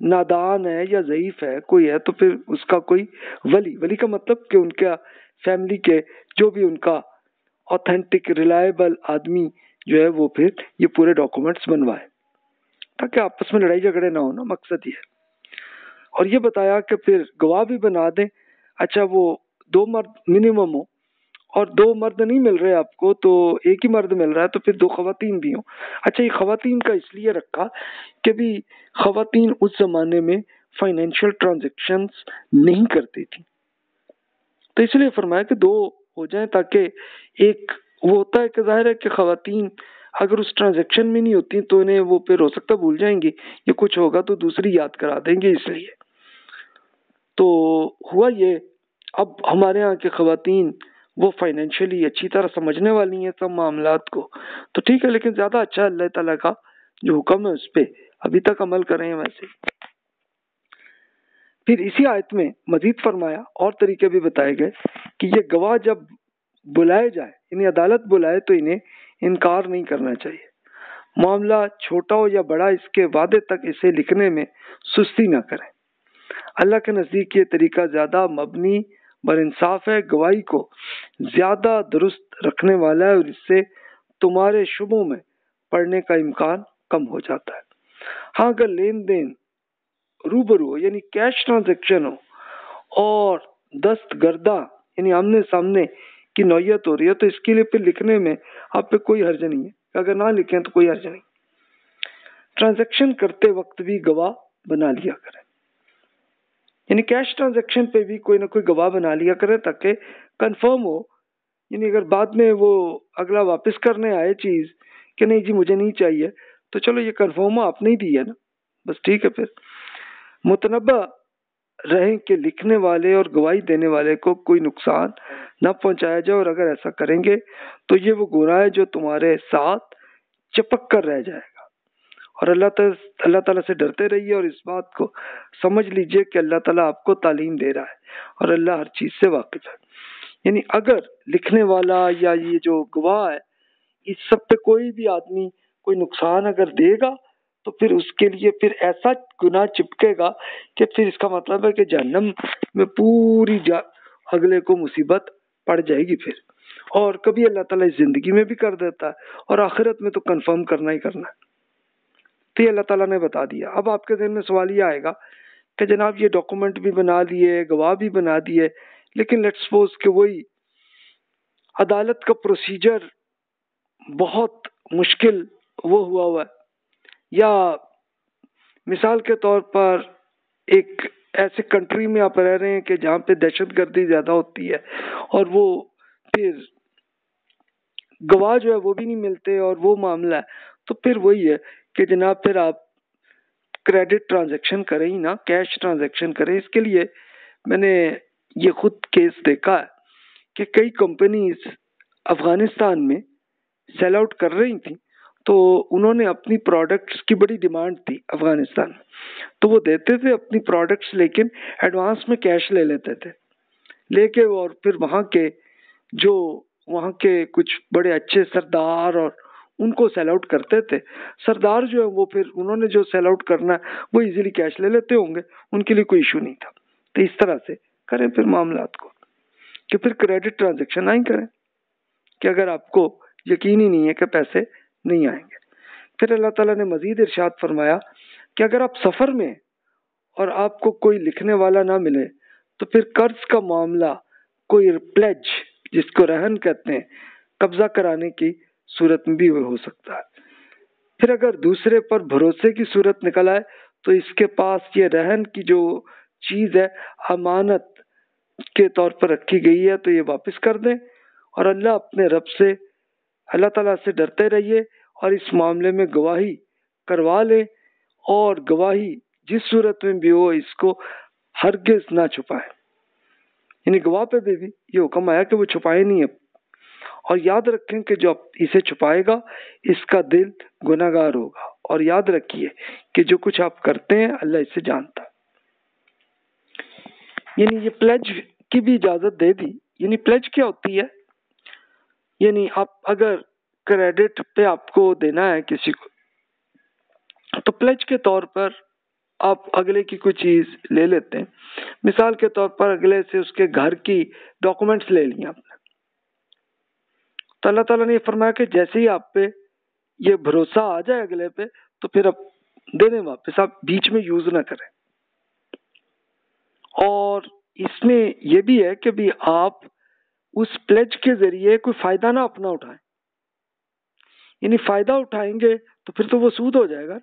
नादान है या ज़ईफ है कोई है, तो फिर उसका कोई वली, वली का मतलब कि उनका फैमिली के जो भी उनका ऑथेंटिक रिलायबल आदमी जो है वो फिर ये पूरे डॉक्यूमेंट्स बनवाए, ताकि आपस में लड़ाई झगड़े ना हो ना, मकसद ये। और ये बताया कि फिर गवाह भी बना दें। अच्छा, वो दो मर्द मिनिमम हो और दो मर्द नहीं मिल रहे आपको, तो एक ही मर्द मिल रहा है, तो फिर दो खवातीन भी हो। अच्छा, ये खवातीन का इसलिए रखा कि भी खवातीन उस जमाने में फाइनेंशियल ट्रांजैक्शंस नहीं करती थी, तो इसलिए फरमाया कि दो हो जाए, ताकि एक वो होता है कि जाहिर है कि खवातीन अगर उस ट्रांजैक्शन में नहीं होती तो इन्हें वो फिर हो सकता भूल जाएंगी, ये कुछ होगा तो दूसरी याद करा देंगे, इसलिए। तो हुआ ये, अब हमारे यहाँ के खवातीन वो फाइनेंशियली अच्छी तरह समझने वाली हैं सब मामलात को, तो ठीक है, लेकिन ज़्यादा अच्छा अल्लाह ताला का जो हुक्म है उस पर अभी तक अमल कर रहे हैं वैसे। फिर इसी आयत में मजीद फरमाया और तरीके भी बताए गए कि ये गवाह जब बुलाए जाए, इन्हें अदालत बुलाए, तो इन्हें इनकार नहीं करना चाहिए। मामला छोटा हो या बड़ा, इसके वादे तक इसे लिखने में सुस्ती ना करें। अल्लाह के नज़दीक ये तरीका ज़्यादा मबनी बर इंसाफ है, गवाही को ज़्यादा दुरुस्त रखने वाला है, और इससे तुम्हारे शुबों में पड़ने का इम्कान कम हो जाता है। हाँ, अगर लेन देन रूबरू हो यानी कैश ट्रांजैक्शन हो और दस्तगर्दा यानी आमने सामने की नौयत हो रही है, तो इसके लिए फिर लिखने में आप पे कोई हर्ज नहीं है, अगर ना लिखें तो कोई हर्ज नहीं। ट्रांजैक्शन करते वक्त भी गवाह बना लिया करें, यानी कैश ट्रांजैक्शन पे भी कोई ना कोई गवाह बना लिया करें, ताकि कंफर्म हो, यानी अगर बाद में वो अगला वापस करने आए चीज़ कि नहीं जी मुझे नहीं चाहिए, तो चलो ये कंफर्म हो आपने ही दी है ना, बस ठीक है। फिर मुतनब्बा रहें कि लिखने वाले और गवाही देने वाले को कोई नुकसान न पहुंचाया जाए, और अगर ऐसा करेंगे तो ये वो गुनाह है जो तुम्हारे साथ चिपक कर रह जाएगा। और अल्लाह ताला अल्लाह ताला से डरते रहिए, और इस बात को समझ लीजिए कि अल्लाह ताला आपको तालीम दे रहा है और अल्लाह हर चीज़ से वाकिफ है। यानी अगर लिखने वाला या ये जो गवाह है, इस सब पे कोई भी आदमी कोई नुकसान अगर देगा, तो फिर उसके लिए फिर ऐसा गुनाह चिपकेगा कि फिर इसका मतलब है कि जहन्नम में पूरी जा अगले को मुसीबत पड़ जाएगी फिर, और कभी अल्लाह ताला इस जिंदगी में भी कर देता है और आखिरत में तो कंफर्म करना ही करना है। तो ये अल्लाह ताला ने बता दिया। अब आपके ज़हन में सवाल ये आएगा कि जनाब ये डॉक्यूमेंट भी बना दिए, गवाह भी बना दिए, लेकिन लेट्स सपोज कि वही अदालत का प्रोसीजर बहुत मुश्किल वो हुआ हुआ है, या मिसाल के तौर पर एक ऐसे कंट्री में आप रह रहे हैं कि जहाँ पे दहशतगर्दी ज़्यादा होती है, और वो फिर गवाह जो है वो भी नहीं मिलते, और वो मामला है, तो फिर वही है कि जनाब फिर आप क्रेडिट ट्रांजैक्शन करें ही ना, कैश ट्रांजैक्शन करें। इसके लिए मैंने ये खुद केस देखा है कि कई कंपनीज अफगानिस्तान में सेल आउट कर रही थी, तो उन्होंने अपनी प्रोडक्ट्स की बड़ी डिमांड थी अफगानिस्तान में, तो वो देते थे अपनी प्रोडक्ट्स, लेकिन एडवांस में कैश ले लेते थे लेके, और फिर वहाँ के जो वहाँ के कुछ बड़े अच्छे सरदार और उनको सेल आउट करते थे। सरदार जो है वो फिर उन्होंने जो सेल आउट करना है वो इजीली कैश ले लेते होंगे, उनके लिए कोई इशू नहीं था। तो इस तरह से करें फिर मामलात को, कि फिर क्रेडिट ट्रांजैक्शन ना ही करें कि अगर आपको यकीन ही नहीं है कि पैसे नहीं आएंगे। फिर अल्लाह ताला ने मजीद इरशाद फरमाया कि अगर आप सफ़र में और आपको कोई लिखने वाला ना मिले, तो फिर कर्ज का मामला कोई प्लेज जिसको रहन कहते हैं, कब्जा कराने की सूरत में भी हो सकता है। फिर अगर दूसरे पर भरोसे की सूरत निकल आए, तो इसके पास ये रहन की जो चीज़ है अमानत के तौर पर रखी गई है, तो ये वापस कर दें, और अल्लाह अपने रब से अल्लाह ताला से डरते रहिए, और इस मामले में गवाही करवा लें, और गवाही जिस सूरत में भी हो इसको हरगिज ना छुपाए। यानी गवाह पे भी, भी ये हुक्म आया कि वो छुपाए नहीं है, और याद रखें कि जो इसे छुपाएगा इसका दिल गुनाहगार होगा, और याद रखिए कि जो कुछ आप करते हैं अल्लाह इसे जानता है। यानी ये प्लेज की भी इजाजत दे दी। यानी प्लेज क्या होती है, यानी आप अगर क्रेडिट पे आपको देना है किसी को, तो प्लेज के तौर पर आप अगले की कोई चीज ले लेते हैं, मिसाल के तौर पर अगले से उसके घर की डॉक्यूमेंट्स ले लिए आपने, तो अल्लाह ताला ने फरमाया कि जैसे ही आप पे ये भरोसा आ जाए अगले पे, तो फिर आप दे दें वापस, आप बीच में यूज ना करें। और इसमें यह भी है कि भी आप उस प्लेज के जरिए कोई फायदा ना अपना उठाएं, यानी फायदा उठाएंगे तो फिर तो वो सूद हो जाएगा।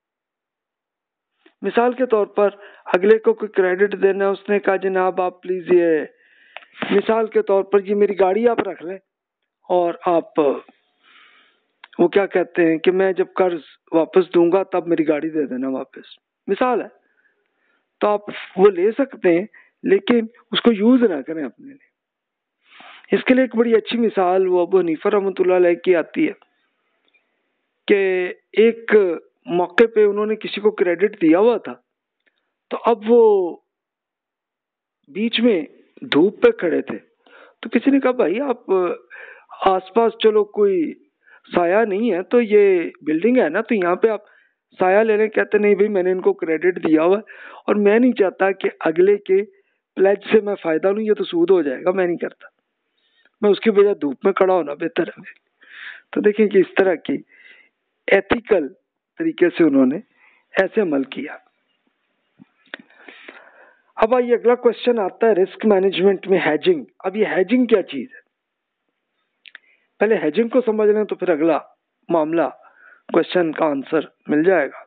मिसाल के तौर पर अगले को कोई क्रेडिट देना, उसने कहा जनाब आप प्लीज ये, मिसाल के तौर पर ये मेरी गाड़ी आप रख लें और आप, वो क्या कहते हैं कि मैं जब कर्ज वापस दूंगा तब मेरी गाड़ी दे देना वापस, मिसाल है, तो आप वो ले सकते हैं लेकिन उसको यूज ना करें अपने लिए। इसके लिए एक बड़ी अच्छी मिसाल वो अबू हनीफा रहमतुल्लाह अलैह की आती है कि एक मौके पे उन्होंने किसी को क्रेडिट दिया हुआ था, तो अब वो बीच में धूप पे खड़े थे, तो किसी ने कहा भाई आप आसपास चलो कोई साया नहीं है, तो ये बिल्डिंग है ना, तो यहाँ पे आप साया ले लें। कहते नहीं भाई मैंने इनको क्रेडिट दिया हुआ है और मैं नहीं चाहता कि अगले के प्लेज से मैं फायदा लूं, ये तो सूद हो जाएगा, मैं नहीं करता, मैं उसकी वजह धूप में खड़ा होना बेहतर है। तो देखें कि इस तरह की एथिकल तरीके से उन्होंने ऐसे अमल किया। अब आइए अगला क्वेश्चन आता है रिस्क मैनेजमेंट में हेजिंग। अब ये हेजिंग क्या चीज है, पहले हेजिंग को समझ लें तो फिर अगला मामला क्वेश्चन का आंसर मिल जाएगा।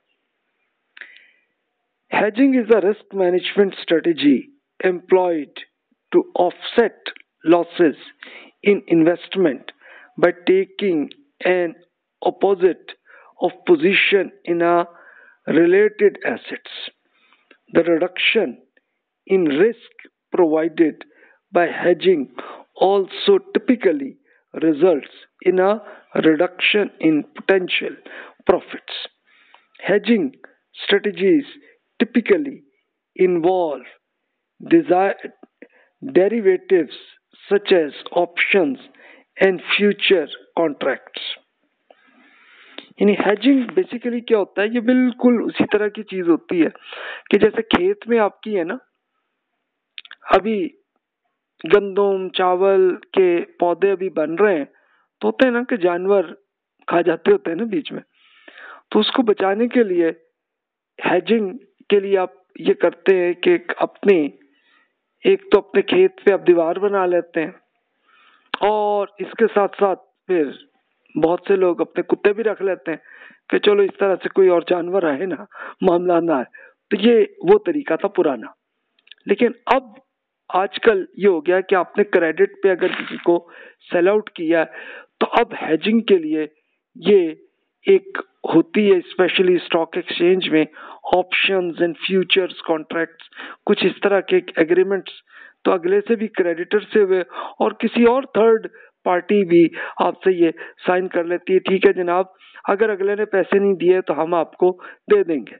Hedging is a risk management strategy employed to offset losses in investment by taking an opposite of position in a related assets. The reduction in risk provided by hedging also typically results in a reduction in potential profits. Hedging strategies typically involve desired derivatives such as options and future contracts. यानी hedging basically क्या होता है, ये बिल्कुल उसी तरह की चीज होती है कि जैसे खेत में आपकी है ना, अभी गंदम चावल के पौधे अभी बन रहे हैं, तो होते हैं ना कि जानवर खा जाते होते हैं ना बीच में, तो उसको बचाने के लिए हेजिंग के लिए आप ये करते हैं कि अपने एक तो अपने खेत पे आप दीवार बना लेते हैं, और इसके साथ साथ फिर बहुत से लोग अपने कुत्ते भी रख लेते हैं कि चलो इस तरह से कोई और जानवर आए ना, मामला ना है। तो ये वो तरीका था पुराना। लेकिन अब आजकल ये हो गया कि आपने क्रेडिट पे अगर किसी को सेल आउट किया है, तो अब हेजिंग के लिए ये एक होती है, स्पेशली स्टॉक एक्सचेंज में ऑप्शंस एंड फ्यूचर्स कॉन्ट्रैक्ट्स, कुछ इस तरह के एग्रीमेंट्स, तो अगले से भी क्रेडिटर से हुए और किसी और थर्ड पार्टी भी आपसे ये साइन कर लेती है, ठीक है जनाब अगर अगले ने पैसे नहीं दिए तो हम आपको दे देंगे,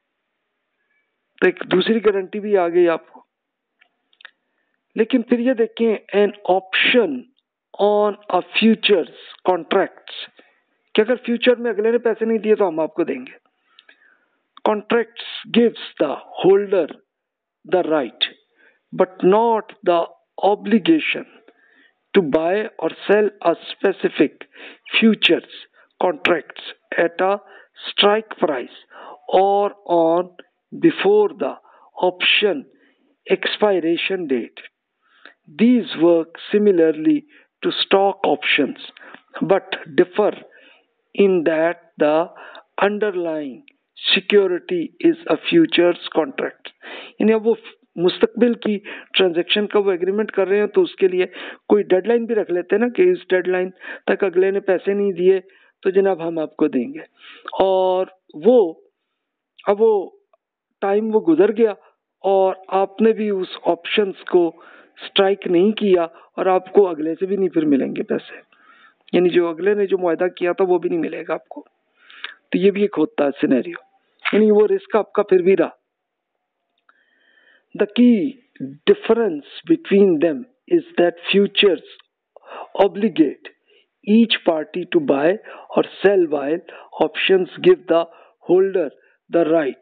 तो एक दूसरी गारंटी भी आ गई आपको। लेकिन फिर ये देखें an option on a futures contracts, कि अगर फ्यूचर में अगले ने पैसे नहीं दिए तो हम आपको देंगे। Contracts gives the holder the right but not the obligation to buy or sell a specific futures contracts at a strike price or on before the option expiration date. These work similarly to stock options but differ in that the underlying security is a futures contract. यानी अब वो मुस्तकबिल की transaction का वो agreement कर रहे हैं, तो उसके लिए कोई डेडलाइन भी रख लेते हैं ना कि इस डेडलाइन तक अगले ने पैसे नहीं दिए तो जनाब हम आपको देंगे, और वो अब वो टाइम वो गुजर गया और आपने भी उस ऑप्शंस को स्ट्राइक नहीं किया और आपको अगले से भी नहीं फिर मिलेंगे पैसे, यानी जो अगले ने जो मुआहदा किया था वो भी नहीं मिलेगा आपको। तो ये भी एक होता है सिनेरियो, यानी वो रिस्क आपका फिर भी रहा। The key difference between them is that futures obligate each party to buy or sell while options give the holder the right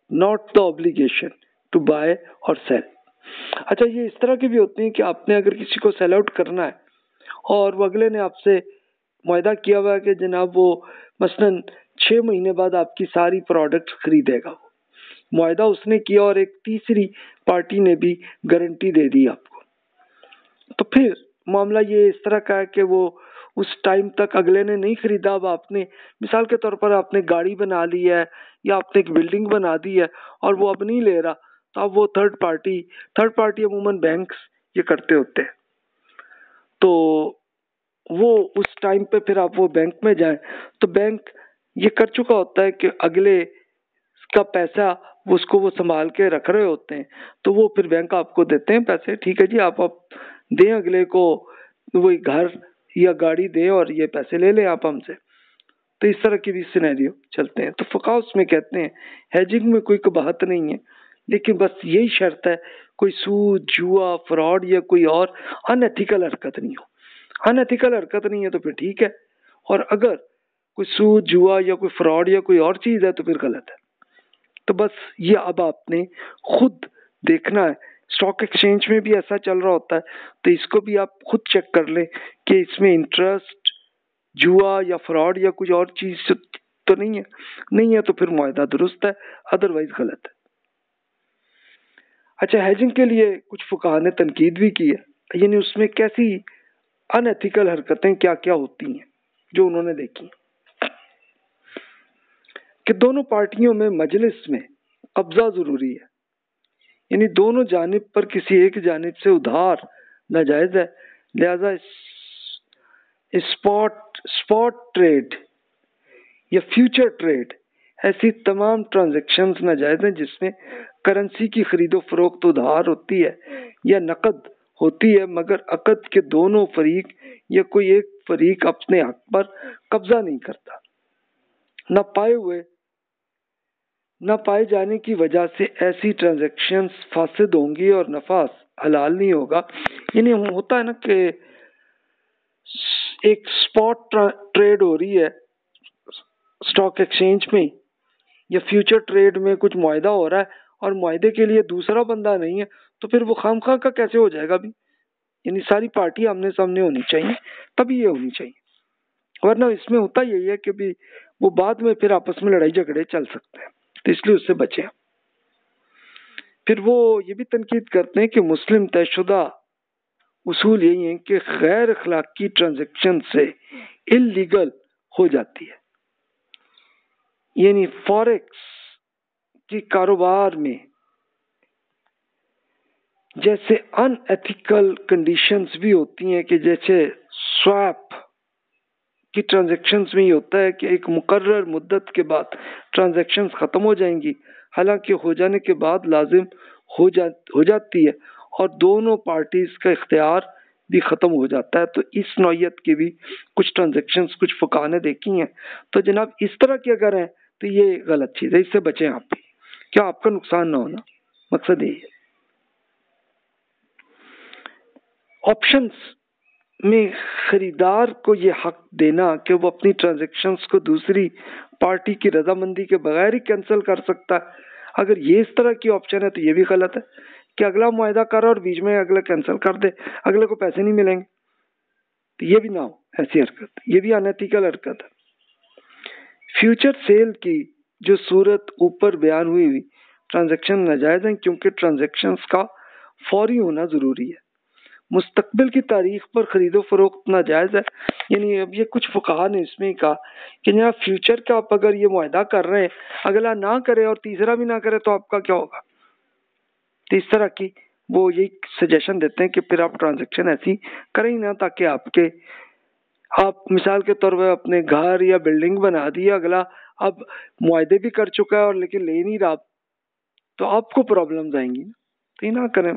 not the obligation to buy or sell. अच्छा, ये इस तरह के भी होते हैं कि आपने अगर किसी को सेल आउट करना है और वो अगले ने आपसे मुआहदा किया हुआ है कि जनाब वो मसलन छः महीने बाद आपकी सारी प्रोडक्ट खरीदेगा, वो मुआहदा उसने किया और एक तीसरी पार्टी ने भी गारंटी दे दी आपको, तो फिर मामला ये इस तरह का है कि वो उस टाइम तक अगले ने नहीं खरीदा। अब आपने मिसाल के तौर पर आपने गाड़ी बना ली है या आपने एक बिल्डिंग बना दी है और वो अब नहीं ले रहा, तो अब वो थर्ड पार्टी थर्ड पार्टी अमूमन बैंक्स ये करते होते हैं, तो वो उस टाइम पे फिर आप वो बैंक में जाएं तो बैंक ये कर चुका होता है कि अगले का पैसा वो उसको वो संभाल के रख रहे होते हैं, तो वो फिर बैंक आपको देते हैं पैसे, ठीक है जी आप आप दें अगले को वही घर या गाड़ी दें और ये पैसे ले लें आप हमसे। तो इस तरह के भी सिनेरियो चलते हैं। तो फुकाहा उसमें कहते हैं हेजिंग में कोई कबाहत नहीं है, लेकिन बस यही शर्त है कोई सूद जुआ फ्रॉड या कोई और अनएथिकल हरकत नहीं हो। अनएथिकल हरकत नहीं है तो फिर ठीक है, और अगर कोई सूद जुआ या कोई फ्रॉड या कोई और चीज है तो फिर गलत है। तो बस ये अब आपने खुद देखना है। स्टॉक एक्सचेंज में भी ऐसा चल रहा होता है, तो इसको भी आप खुद चेक कर लें कि इसमें इंटरेस्ट जुआ या फ्रॉड या कुछ और चीज तो नहीं है। नहीं है तो फिर मुआहदा दुरुस्त है, अदरवाइज गलत है। अच्छा, हेजिंग के लिए कुछ फुकाहा ने तनकीद भी की है, यानी उसमें कैसी अनएथिकल हरकतें क्या क्या होती हैं जो उन्होंने देखी कि दोनों पार्टियों में मजलिस में कब्जा जरूरी है, यानी दोनों जानिब पर किसी एक जानिब से उधार नाजायज है, लिहाजा स्पॉट स्पॉट ट्रेड या फ्यूचर ट्रेड ऐसी तमाम ट्रांजैक्शंस नाजायज हैं जिसमें करेंसी की खरीदो फरोख्त उधार होती है या नकद होती है, मगर अकद के दोनों फरीक या कोई एक फरीक अपने हक पर कब्जा नहीं करता। न पाए हुए न पाए जाने की वजह से ऐसी ट्रांजैक्शंस फासिद होंगी और नफा हलाल नहीं होगा। यानी होता है ना कि एक स्पॉट ट्रेड हो रही है स्टॉक एक्सचेंज में या फ्यूचर ट्रेड में कुछ मुआहदा हो रहा है और मुआहदे के लिए दूसरा बंदा नहीं है, तो फिर वो खामखा का कैसे हो जाएगा भी। यानी सारी पार्टी आमने सामने होनी चाहिए, तभी ये होनी चाहिए, वरना इसमें होता यही है कि भी वो बाद में फिर आपस में लड़ाई झगड़े चल सकते हैं, तो इसलिए उससे बचें। फिर वो ये भी तनकीद करते हैं कि मुस्लिम तयशुदा उसूल यही है कि गैर अखलाकी ट्रांजैक्शन से इल्लीगल हो जाती है, यानी फॉरेक्स की कारोबार में जैसे अनएथिकल कंडीशंस भी होती हैं कि जैसे स्वैप की ट्रांजैक्शंस में ये होता है कि एक मुकर्रर मुद्दत के बाद ट्रांजैक्शंस ख़त्म हो जाएंगी, हालांकि हो जाने के बाद लाजिम हो जा हो जाती है और दोनों पार्टीज का इख्तियार भी ख़त्म हो जाता है। तो इस नौयत की भी कुछ ट्रांजैक्शंस कुछ फुकाहा ने देखी हैं। तो जनाब इस तरह की अगर है तो ये गलत चीज़ है, इससे बचें आप भी, क्या आपका नुकसान ना होना, मकसद यही है। ऑप्शंस में खरीदार को ये हक देना कि वो अपनी ट्रांजैक्शंस को दूसरी पार्टी की रजामंदी के बगैर ही कैंसिल कर सकता है, अगर ये इस तरह की ऑप्शन है तो ये भी गलत है कि अगला मुआहदा कर और बीच में अगला कैंसिल कर दे, अगले को पैसे नहीं मिलेंगे, तो ये भी ना हो ऐसी हरकत, ये भी अनएथिकल हरकत है। फ्यूचर सेल की जो सूरत ऊपर बयान हुई हुई ट्रांजैक्शन नाजायज है क्योंकि ट्रांजैक्शंस का फौरी होना जरूरी है। मुस्तकबिल की तारीख पर खरीदो फरोख्त नाजायज है, यानी अब ये कुछ फुकाहा ने इसमें कहा कि जनाब फ्यूचर का आप अगर ये मुआहदा कर रहे हैं, अगला ना करे और तीसरा भी ना करे तो आपका क्या होगा। तो इस तरह की वो यही सजेशन देते हैं कि फिर आप ट्रांजैक्शन ऐसी करें ही ना, ताकि आपके आप मिसाल के तौर पर अपने घर या बिल्डिंग बना दी, अगला अब मुआहदे भी कर चुका है और लेकिन ले नहीं रहा, तो आपको प्रॉब्लम्स आएंगी, तो ये ना करें।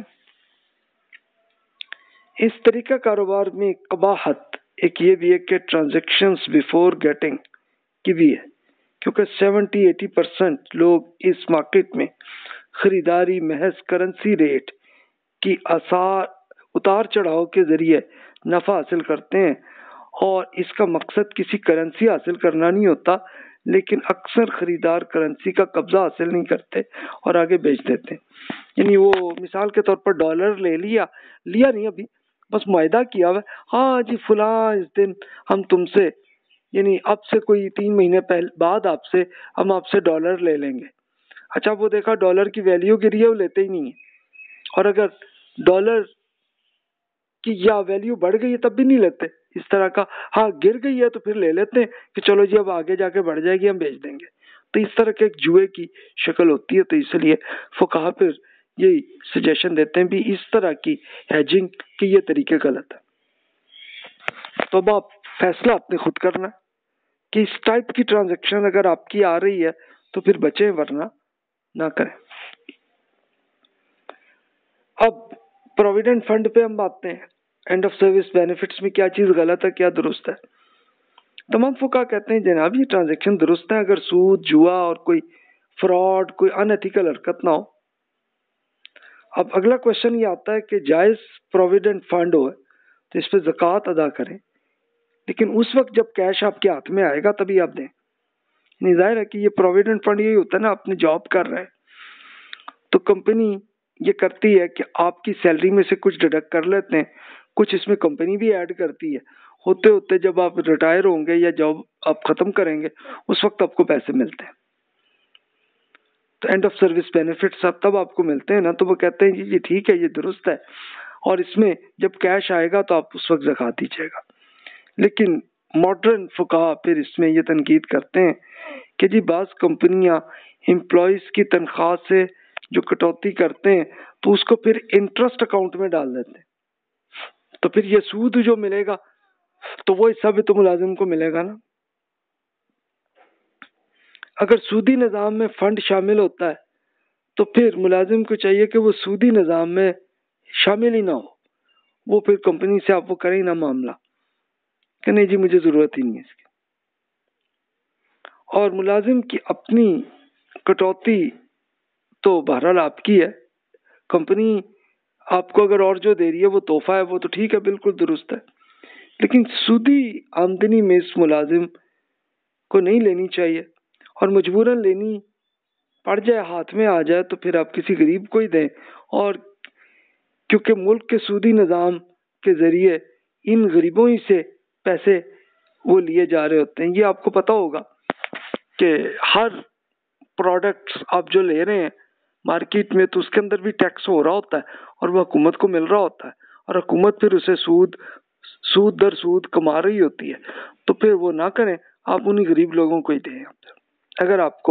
इस तरीका कारोबार में कबाहत एक ये भी है कि ट्रांजैक्शंस बिफोर गेटिंग की भी है, क्योंकि सेवेंटी एटी परसेंट लोग इस मार्केट में खरीदारी महज करेंसी रेट की आसार उतार चढ़ाव के जरिए नफा हासिल करते हैं और इसका मकसद किसी करेंसी हासिल करना नहीं होता, लेकिन अक्सर खरीदार करेंसी का कब्जा हासिल नहीं करते और आगे बेच देते हैं। यानी वो मिसाल के तौर पर डॉलर ले लिया लिया नहीं अभी, बस मुआहदा किया हुआ, हाँ जी फुला इस दिन हम तुमसे, यानी अब से कोई तीन महीने पहले बाद आपसे हम आपसे डॉलर ले लेंगे। अच्छा, वो देखा डॉलर की वैल्यू गिरी है, वो लेते ही नहीं है। और अगर डॉलर की या वैल्यू बढ़ गई है तब भी नहीं लेते। इस तरह का, हाँ गिर गई है तो फिर ले लेते हैं कि चलो जी अब आगे जाके बढ़ जाएगी हम बेच देंगे। तो इस तरह के एक जुए की शक्ल होती है। तो इसलिए फुकाहा फिर यही सजेशन देते हैं भी इस तरह की हेजिंग के ये तरीके गलत है। तो अब आप फैसला आपने खुद करना कि इस टाइप की ट्रांजैक्शन अगर आपकी आ रही है तो फिर बचें, वरना ना करें। अब प्रोविडेंट फंड पे हम बात हैं, एंड ऑफ सर्विस बेनिफिट्स में क्या चीज गलत है क्या दुरुस्त है। तमाम फुका कहते हैं जनाब ये ट्रांजैक्शन दुरुस्त है अगर सूद जुआ और कोई फ्रॉड कोई अनएथिकल हरकत ना हो। अब अगला क्वेश्चन ये आता है कि जायज प्रोविडेंट फंड हो तो इस पर ज़कात अदा करें, लेकिन उस वक्त जब कैश आपके हाथ में आएगा तभी आप दें। नहीं, जाहिर है कि ये प्रोविडेंट फंड यही होता है ना, अपनी जॉब कर रहे हैं तो कंपनी ये करती है कि आपकी सैलरी में से कुछ डिडक्ट कर लेते हैं, कुछ इसमें कंपनी भी ऐड करती है। होते होते जब आप रिटायर होंगे या जॉब आप खत्म करेंगे उस वक्त आपको पैसे मिलते हैं। तो एंड ऑफ सर्विस बेनिफिट्स अब तब आपको मिलते हैं ना, तो वो कहते हैं जी ये ठीक है, ये दुरुस्त है और इसमें जब कैश आएगा तो आप उस वक्त ज़कात दीजिएगा। लेकिन मॉडर्न फुकाहा फिर इसमें ये तनकीद करते हैं कि जी बाज़ कंपनियां एम्प्लॉयज़ की तनख्वाह से जो कटौती करते हैं तो उसको फिर इंटरेस्ट अकाउंट में डाल देते हैं, तो फिर ये सूद जो मिलेगा तो वो हिस्सा भी तो मुलाजिम को मिलेगा ना। अगर सूदी निज़ाम में फंड शामिल होता है तो फिर मुलाजिम को चाहिए कि वो सूदी निज़ाम में शामिल ही ना हो, वो फिर कंपनी से आप वो करें ना मामला कि नहीं जी मुझे ज़रूरत ही नहीं है इसकी। और मुलाजिम की अपनी कटौती तो बहरहाल आपकी है, कंपनी आपको अगर और जो दे रही है वो तोहफा है, वो तो ठीक है, बिल्कुल दुरुस्त है। लेकिन सूदी आमदनी में इस मुलाजिम को नहीं लेनी चाहिए और मजबूरन लेनी पड़ जाए, हाथ में आ जाए तो फिर आप किसी गरीब को ही दें। और क्योंकि मुल्क के सूदी निज़ाम के ज़रिए इन गरीबों ही से पैसे वो लिए जा रहे होते हैं। ये आपको पता होगा कि हर प्रोडक्ट्स आप जो ले रहे हैं मार्केट में तो उसके अंदर भी टैक्स हो रहा होता है और वो हुकूमत को मिल रहा होता है और हुकूमत फिर उसे सूद सूद दर सूद कमा रही होती है। तो फिर वो ना करें, आप उन्हीं गरीब लोगों को ही दें। अगर आपको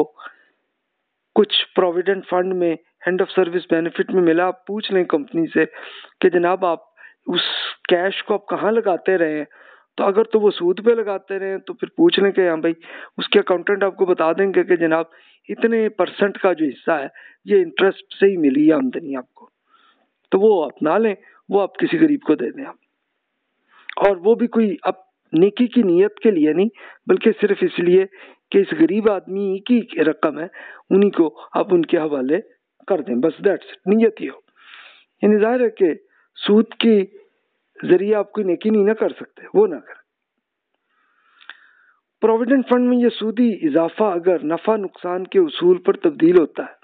कुछ प्रोविडेंट फंड में एंड ऑफ सर्विस बेनिफिट में मिला, आप पूछ लें कंपनी से कि जनाब आप उस कैश को आप कहाँ लगाते रहे हैं। तो अगर तो वो सूद पे लगाते रहे तो फिर पूछ लें कि हाँ भाई, उसके अकाउंटेंट आपको बता देंगे कि जनाब इतने परसेंट का जो हिस्सा है ये इंटरेस्ट से ही मिली है आमदनी आपको, तो वो अपना लें, वो आप किसी गरीब को दे दें आप। और वो भी कोई अब नेकी की नीयत के लिए नहीं, बल्कि सिर्फ इसलिए कि इस गरीब आदमी की रकम है, उन्हीं को आप उनके हवाले कर दें, बस दैट्स नीयत ही हो। यानी जाहिर है कि सूद के जरिए आप कोई नेकी नहीं ना कर सकते, वो ना करें। प्रोविडेंट फंड में ये सूदी इजाफा अगर नफा नुकसान के उसूल पर तब्दील होता है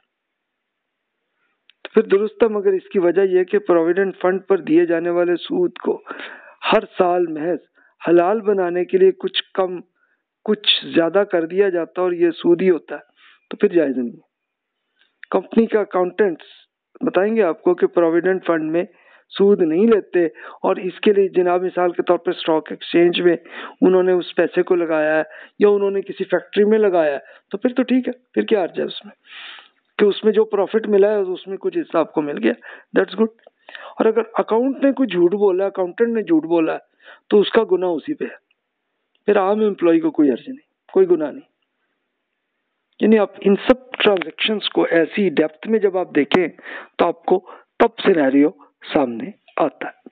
तो फिर दुरुस्त है, मगर इसकी वजह यह कि प्रोविडेंट फंड पर दिए जाने वाले सूद को हर साल महज हलाल बनाने के लिए कुछ कम कुछ ज्यादा कर दिया जाता है और ये सूदी होता है, तो फिर जायज नहीं है। कंपनी का अकाउंटेंट्स बताएंगे आपको कि प्रोविडेंट फंड में सूद नहीं लेते और इसके लिए जनाब मिसाल के तौर पर स्टॉक एक्सचेंज में उन्होंने उस पैसे को लगाया है या उन्होंने किसी फैक्ट्री में लगाया है, तो फिर तो ठीक है, फिर क्या अर्ज है उसमें कि उसमें जो प्रॉफिट मिला है उसमें कुछ हिस्सा आपको मिल गया, दैट्स गुड। और अगर अकाउंट ने कुछ झूठ बोला, अकाउंटेंट ने झूठ बोला तो उसका गुनाह उसी पे है, फिर आम एम्प्लॉय को कोई अर्ज नहीं, कोई गुनाह नहीं। यानी आप इन सब ट्रांजैक्शंस को ऐसी डेप्थ में जब आप देखें तो आपको तब सिनेरियो सामने आता है।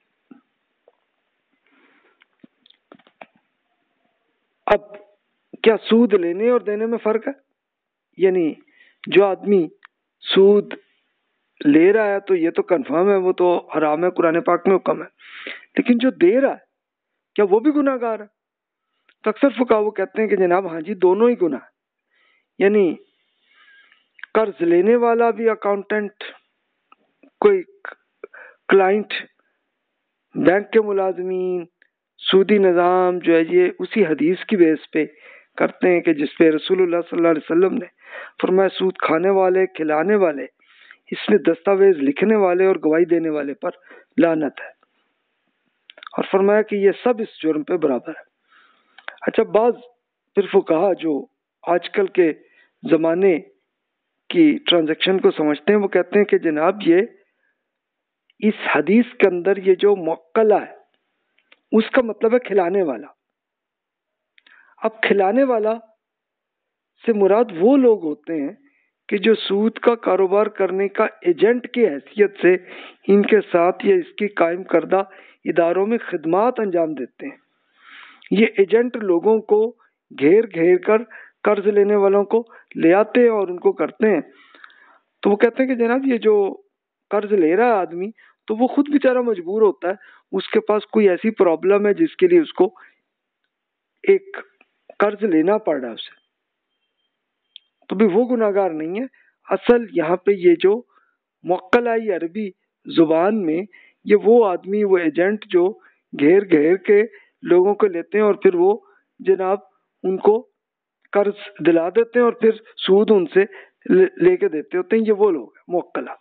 अब क्या सूद लेने और देने में फर्क है? यानी जो आदमी सूद ले रहा है तो ये तो कंफर्म है वो तो हराम है, कुरान पाक में हुक्म है, लेकिन जो दे रहा है क्या वो भी गुनाहगार है? तो अक्सर फुकाहा वो कहते हैं कि जनाब हाँ जी दोनों ही गुनाह, यानी कर्ज लेने वाला भी अकाउंटेंट, कोई क्लाइंट, बैंक के मुलाजमीन, सूदी निज़ाम जो है ये उसी हदीस की बेस पे करते हैं कि जिस पे रसूलुल्लाह सल्लल्लाहु अलैहि वसल्लम ने फरमाया सूद खाने वाले, खिलाने वाले, इसमें दस्तावेज लिखने वाले और गवाही देने वाले पर लानत है, और फरमाया कि ये सब इस जुर्म पे बराबर है। अच्छा, बाज फिर फुकाहा जो आजकल के ज़माने की ट्रांजैक्शन को समझते हैं वो कहते हैं कि जनाब ये इस हदीस के अंदर ये जो मुक्कला है उसका मतलब है खिलाने वाला। अब खिलाने वाला से मुराद वो लोग होते हैं कि जो सूद का कारोबार करने का एजेंट की हैसियत से इनके साथ या इसकी कायम करदा इदारों में खिदमात अंजाम देते हैं। ये एजेंट लोगों को घेर घेर कर कर्ज लेने वालों को ले आते हैं और उनको करते हैं। तो वो कहते हैं कि जनाब ये जो कर्ज ले रहा है आदमी, तो वो खुद बेचारा मजबूर होता है, उसके पास कोई ऐसी प्रॉब्लम है जिसके लिए उसको एक कर्ज लेना पड़ रहा है उसे, तो भी वो गुनाहगार नहीं है। असल यहाँ पे ये जो मुक्कलाई अरबी जुबान में ये वो आदमी, वो एजेंट जो घेर घेर के लोगों को लेते हैं और फिर वो जनाब उनको कर्ज दिला देते हैं और फिर सूद उनसे लेके देते होते हैं, ये वो लोग हैं मुक्कला।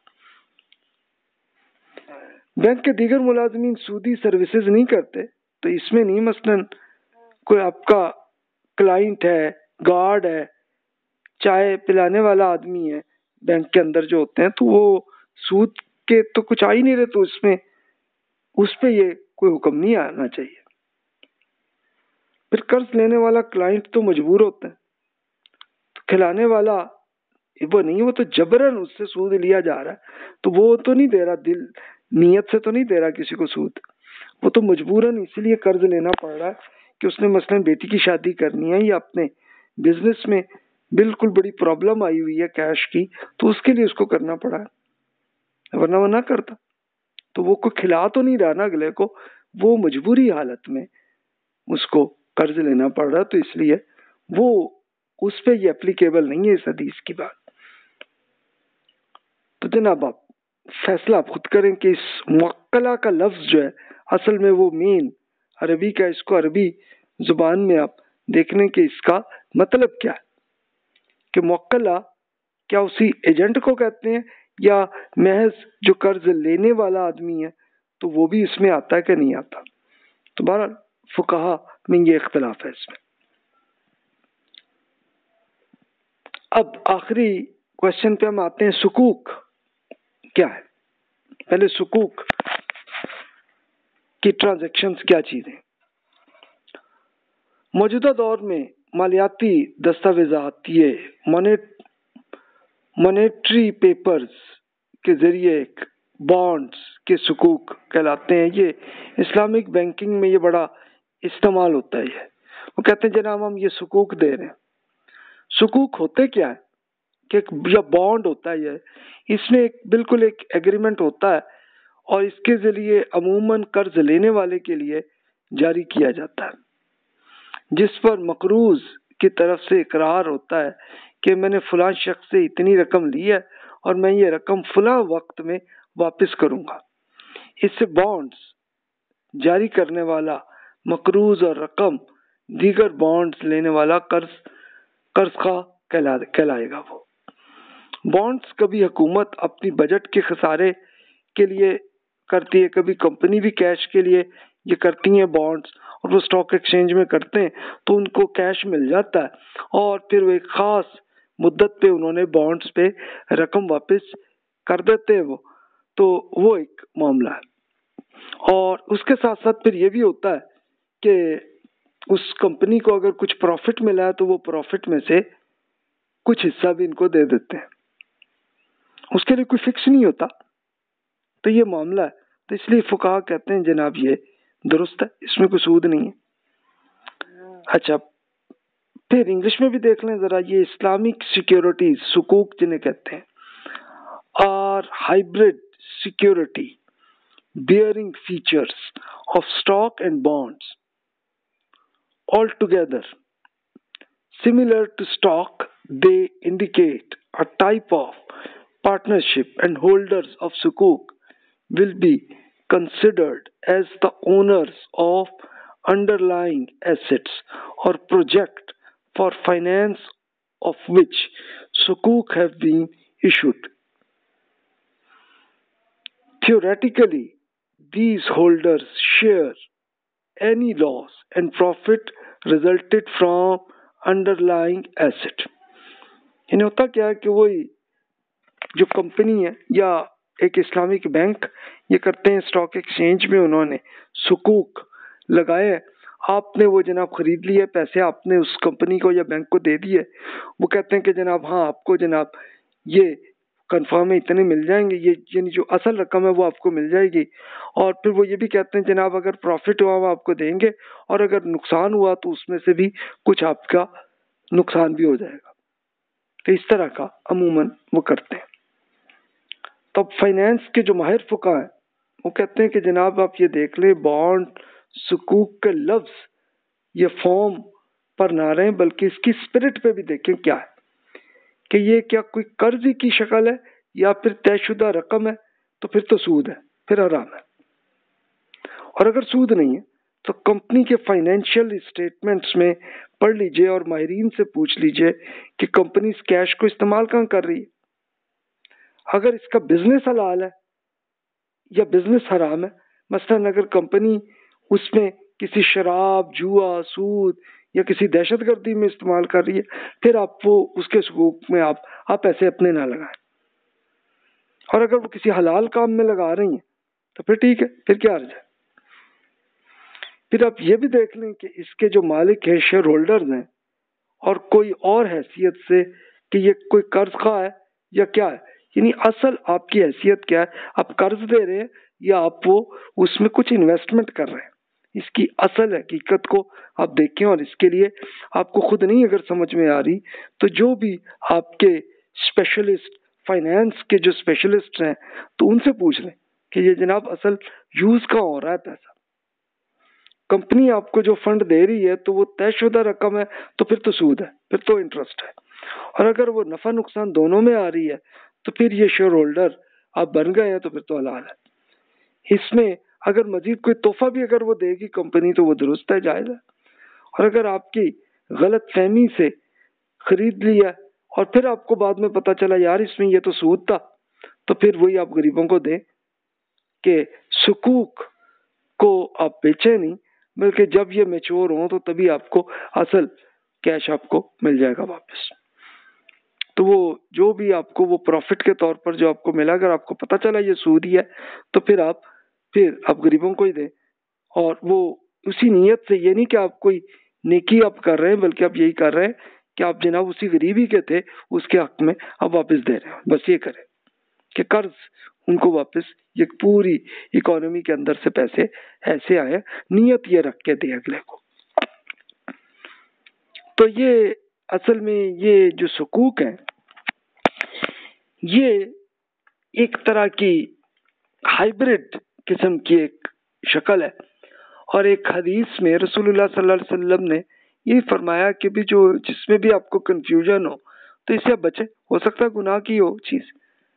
बैंक के दीगर मुलाजमीन सूदी सर्विसेज नहीं करते, तो इसमें नहीं मसलन कोई आपका क्लाइंट है, गार्ड है, चाय पिलाने वाला आदमी है बैंक के अंदर जो होते हैं, तो वो सूद के तो कुछ आ ही नहीं रहे, तो उसमें उस पे ये कोई हुक्म नहीं आना चाहिए। फिर कर्ज लेने वाला क्लाइंट तो मजबूर होता है, तो खिलाने वाला वो नहीं, वो तो जबरन उससे सूद लिया जा रहा है, तो वो तो नहीं दे रहा, दिल नियत से तो नहीं दे रहा किसी को सूद, वो तो मजबूरन इसलिए कर्ज लेना पड़ रहा है कि उसने मसलन बेटी की शादी करनी है या अपने बिजनेस में बिल्कुल बड़ी प्रॉब्लम आई हुई है कैश की, तो उसके लिए उसको करना पड़ा है, वरना वो ना करता। तो वो को खिला तो नहीं रहा ना अगले को, वो मजबूरी हालत में उसको कर्ज लेना पड़ रहा, तो इसलिए वो उस पे ये एप्लीकेबल नहीं है इस हदीस की बात। तो जनाब आप फैसला आप खुद करें कि इस मुक्कला का लफ्ज जो है असल में वो मेन अरबी का, इसको अरबी जुबान में आप देखने के इसका मतलब क्या है, कि मुक्कला क्या उसी एजेंट को कहते हैं या महज जो कर्ज लेने वाला आदमी है तो वो भी इसमें आता है कि नहीं आता। तो बहरहाल फुकाहा में ये इख्तलाफ है इसमें। अब आखिरी क्वेश्चन पे हम आते हैं, सुकूक क्या है। पहले सुकूक की ट्रांजैक्शंस क्या चीजें। मौजूदा दौर में मालियाती दस्तावेजात ये मोनेट मॉनेटरी पेपर्स के जरिए बॉन्ड्स के सुकूक कहलाते हैं। ये इस्लामिक बैंकिंग में ये बड़ा इस्तेमाल होता है। वो कहते हैं जनाब हम ये सुकूक दे रहे हैं। सुकूक होते क्या है कि या बॉन्ड होता है, ये इसमें एक बिल्कुल एक एग्रीमेंट होता है और इसके जरिए अमूमन कर्ज लेने वाले के लिए जारी किया जाता है, जिस पर मकरूज की तरफ से इकरार होता है कि मैंने फलां शख्स से इतनी रकम ली है और मैं ये रकम फलां वक्त में वापस करूंगा। इससे बॉन्ड्स जारी करने वाला मकरूज और रकम दीगर बॉन्ड्स लेने वाला कर्ज कर्ज खा कहला कहलाएगा। वो बॉन्ड्स कभी हुकूमत अपनी बजट के खसारे के लिए करती है, कभी कंपनी भी कैश के लिए ये करती है बॉन्ड्स, और वो स्टॉक एक्सचेंज में करते हैं तो उनको कैश मिल जाता है और फिर वो एक खास मुद्दत पे उन्होंने बॉन्ड्स पे रकम वापस कर देते हैं वो, तो वो एक मामला है। और उसके साथ साथ फिर ये भी होता है कि उस कंपनी को अगर कुछ प्रॉफिट मिला है तो वो प्रॉफिट में से कुछ हिस्सा भी इनको दे देते हैं, उसके लिए कोई फिक्स नहीं होता, तो ये मामला है। तो इसलिए फुकाहा कहते हैं जनाब ये दुरुस्त है, इसमें कोई सूद नहीं है। अच्छा, फिर इंग्लिश में भी देख लें जरा, ये इस्लामिक सिक्योरिटीज सुकूक जिन्हें कहते हैं, are hybrid security bearing features of stock and bonds altogether. Similar to stock, they indicate a type of partnership, and holders of sukuk will be considered as the owners of underlying assets or project for finance of which sukuk have been issued. Theoretically, these holders share any loss and profit resulted from underlying asset. यानी होता क्या है कि वही जो company है या एक इस्लामिक बैंक ये करते हैं, स्टॉक एक्सचेंज में उन्होंने सुकूक लगाए, आपने वो जनाब खरीद लिए, पैसे आपने उस कंपनी को या बैंक को दे दिए, वो कहते हैं कि जनाब हाँ आपको जनाब ये कंफर्म है इतने मिल जाएंगे, ये यानी जो असल रकम है वो आपको मिल जाएगी। और फिर वो ये भी कहते हैं जनाब अगर प्रॉफिट हुआ वो आपको देंगे और अगर नुकसान हुआ तो उसमें से भी कुछ आपका नुकसान भी हो जाएगा। तो इस तरह का अमूमन वो करते हैं। तब फाइनेंस के जो माहिर फुका हैं वो कहते हैं कि जनाब आप ये देख लें, बॉन्ड सुकूक के लफ्ज ये फॉर्म पर ना रहे बल्कि इसकी स्पिरिट पे भी देखें क्या है कि ये क्या कोई कर्ज की शक्ल है या फिर तयशुदा रकम है, तो फिर तो सूद है, फिर हराम है। और अगर सूद नहीं है तो कंपनी के फाइनेंशियल स्टेटमेंट्स में पढ़ लीजिए और माहिरीन से पूछ लीजिए कि कंपनी इस कैश को इस्तेमाल कहाँ कर रही है। अगर इसका बिजनेस हलाल है या बिजनेस हराम है, मसलन अगर कंपनी उसमें किसी शराब, जुआ, सूद या किसी दहशतगर्दी में इस्तेमाल कर रही है, फिर आप वो उसके सुकूक में आप आप ऐसे अपने ना लगाएं। और अगर वो किसी हलाल काम में लगा रही हैं तो फिर ठीक है, फिर क्या अर्ज है। फिर आप ये भी देख लें कि इसके जो मालिक है, शेयर होल्डर्स हैं, और कोई और हैसियत से कि ये कोई कर्ज खा है या क्या है, यानी असल आपकी हैसियत क्या है, आप कर्ज दे रहे हैं या आप वो उसमें कुछ इन्वेस्टमेंट कर रहे हैं, इसकी असल हकीकत को आप देखें। और इसके लिए आपको खुद नहीं अगर समझ में आ रही तो जो भी आपके स्पेशलिस्ट, फाइनेंस के जो स्पेशलिस्ट हैं, तो उनसे पूछ लें कि ये जनाब असल यूज कहाँ हो रहा है पैसा। कंपनी आपको जो फंड दे रही है तो वो तयशुदा रकम है, तो फिर तो सूद है, फिर तो इंटरेस्ट है। और अगर वो नफा नुकसान दोनों में आ रही है तो फिर ये शेयर होल्डर आप बन गए हैं, तो फिर तो हलाल है। इसमें अगर मजीद कोई तोहफा भी अगर वो देगी कंपनी तो वो दुरुस्त है, जायज है। और अगर आपकी गलत फहमी से खरीद लिया और फिर आपको बाद में पता चला यार इसमें ये तो सूद था, तो फिर वही आप गरीबों को दें कि सुकूक को आप बेचे नहीं, बल्कि जब ये मैच्योर हो तो तभी आपको असल कैश आपको मिल जाएगा वापस। तो वो जो भी आपको वो प्रॉफिट के तौर पर जो आपको मिला, अगर आपको पता चला ये सूद ही है, तो फिर आप फिर आप गरीबों को ही दें। और वो उसी नीयत से, ये नहीं कि आप कोई नेकी आप कर रहे हैं, बल्कि आप यही कर रहे हैं कि आप जनाब उसी गरीबी के थे उसके हक में आप वापस दे रहे हैं। बस ये करें कि कर्ज उनको वापस ये पूरी इकोनॉमी के अंदर से पैसे ऐसे आए, नियत ये रख के दे अगले को। तो ये असल में ये जो सुकूक है ये एक तरह की हाइब्रिड किस्म की एक शक्ल है। और एक हदीस में रसूलुल्लाह सल्लल्लाहु अलैहि वसल्लम ने ये फरमाया कि भी जो जिसमें भी आपको कंफ्यूजन हो तो इससे आप बचें, हो सकता है गुनाह की हो चीज।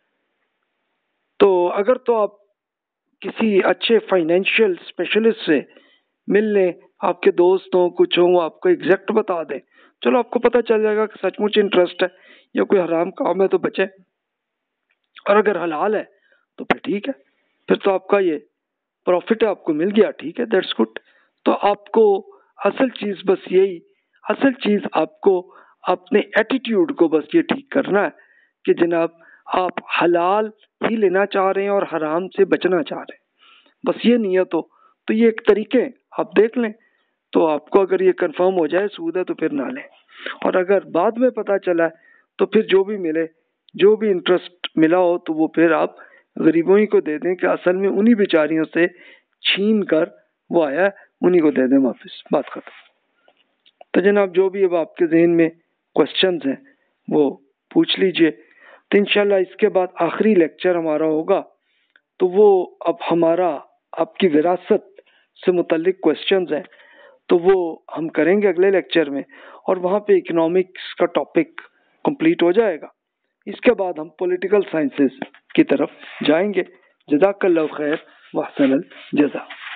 तो अगर तो आप किसी अच्छे फाइनेंशियल स्पेशलिस्ट से मिल लें, आपके दोस्त हो, कुछ हो, वो आपको एग्जैक्ट बता दें, चलो आपको पता चल जाएगा कि सचमुच इंटरेस्ट है या कोई हराम काम है, तो बचे। और अगर हलाल है तो फिर ठीक है, फिर तो आपका ये प्रॉफिट है, आपको मिल गया, ठीक है, दैट्स गुड। तो आपको असल चीज बस यही, असल चीज आपको अपने एटीट्यूड को बस ये ठीक करना है कि जनाब आप हलाल ही लेना चाह रहे हैं और हराम से बचना चाह रहे हैं, बस ये नियत हो। तो ये एक तरीके आप देख लें, तो आपको अगर ये कंफर्म हो जाए सूद है तो फिर ना लें। और अगर बाद में पता चला तो फिर जो भी मिले, जो भी इंटरेस्ट मिला हो, तो वो फिर आप गरीबों ही को दे दें कि असल में उन्हीं बेचारियों से छीन कर वो आया, उन्हीं को दे दें वापस, बात खत्म। तो जनाब जो भी अब आपके जहन में क्वेश्चंस हैं वो पूछ लीजिए। तो इंशाल्लाह इसके बाद आखिरी लेक्चर हमारा होगा, तो वो अब हमारा आपकी विरासत से मुतल्लिक क्वेश्चंस हैं। तो वो हम करेंगे अगले लेक्चर में, और वहाँ पे इकोनॉमिक्स का टॉपिक कंप्लीट हो जाएगा। इसके बाद हम पॉलिटिकल साइंसेस की तरफ जाएंगे। जज़ाकल्लाहु खैर व अहसनल जज़ा।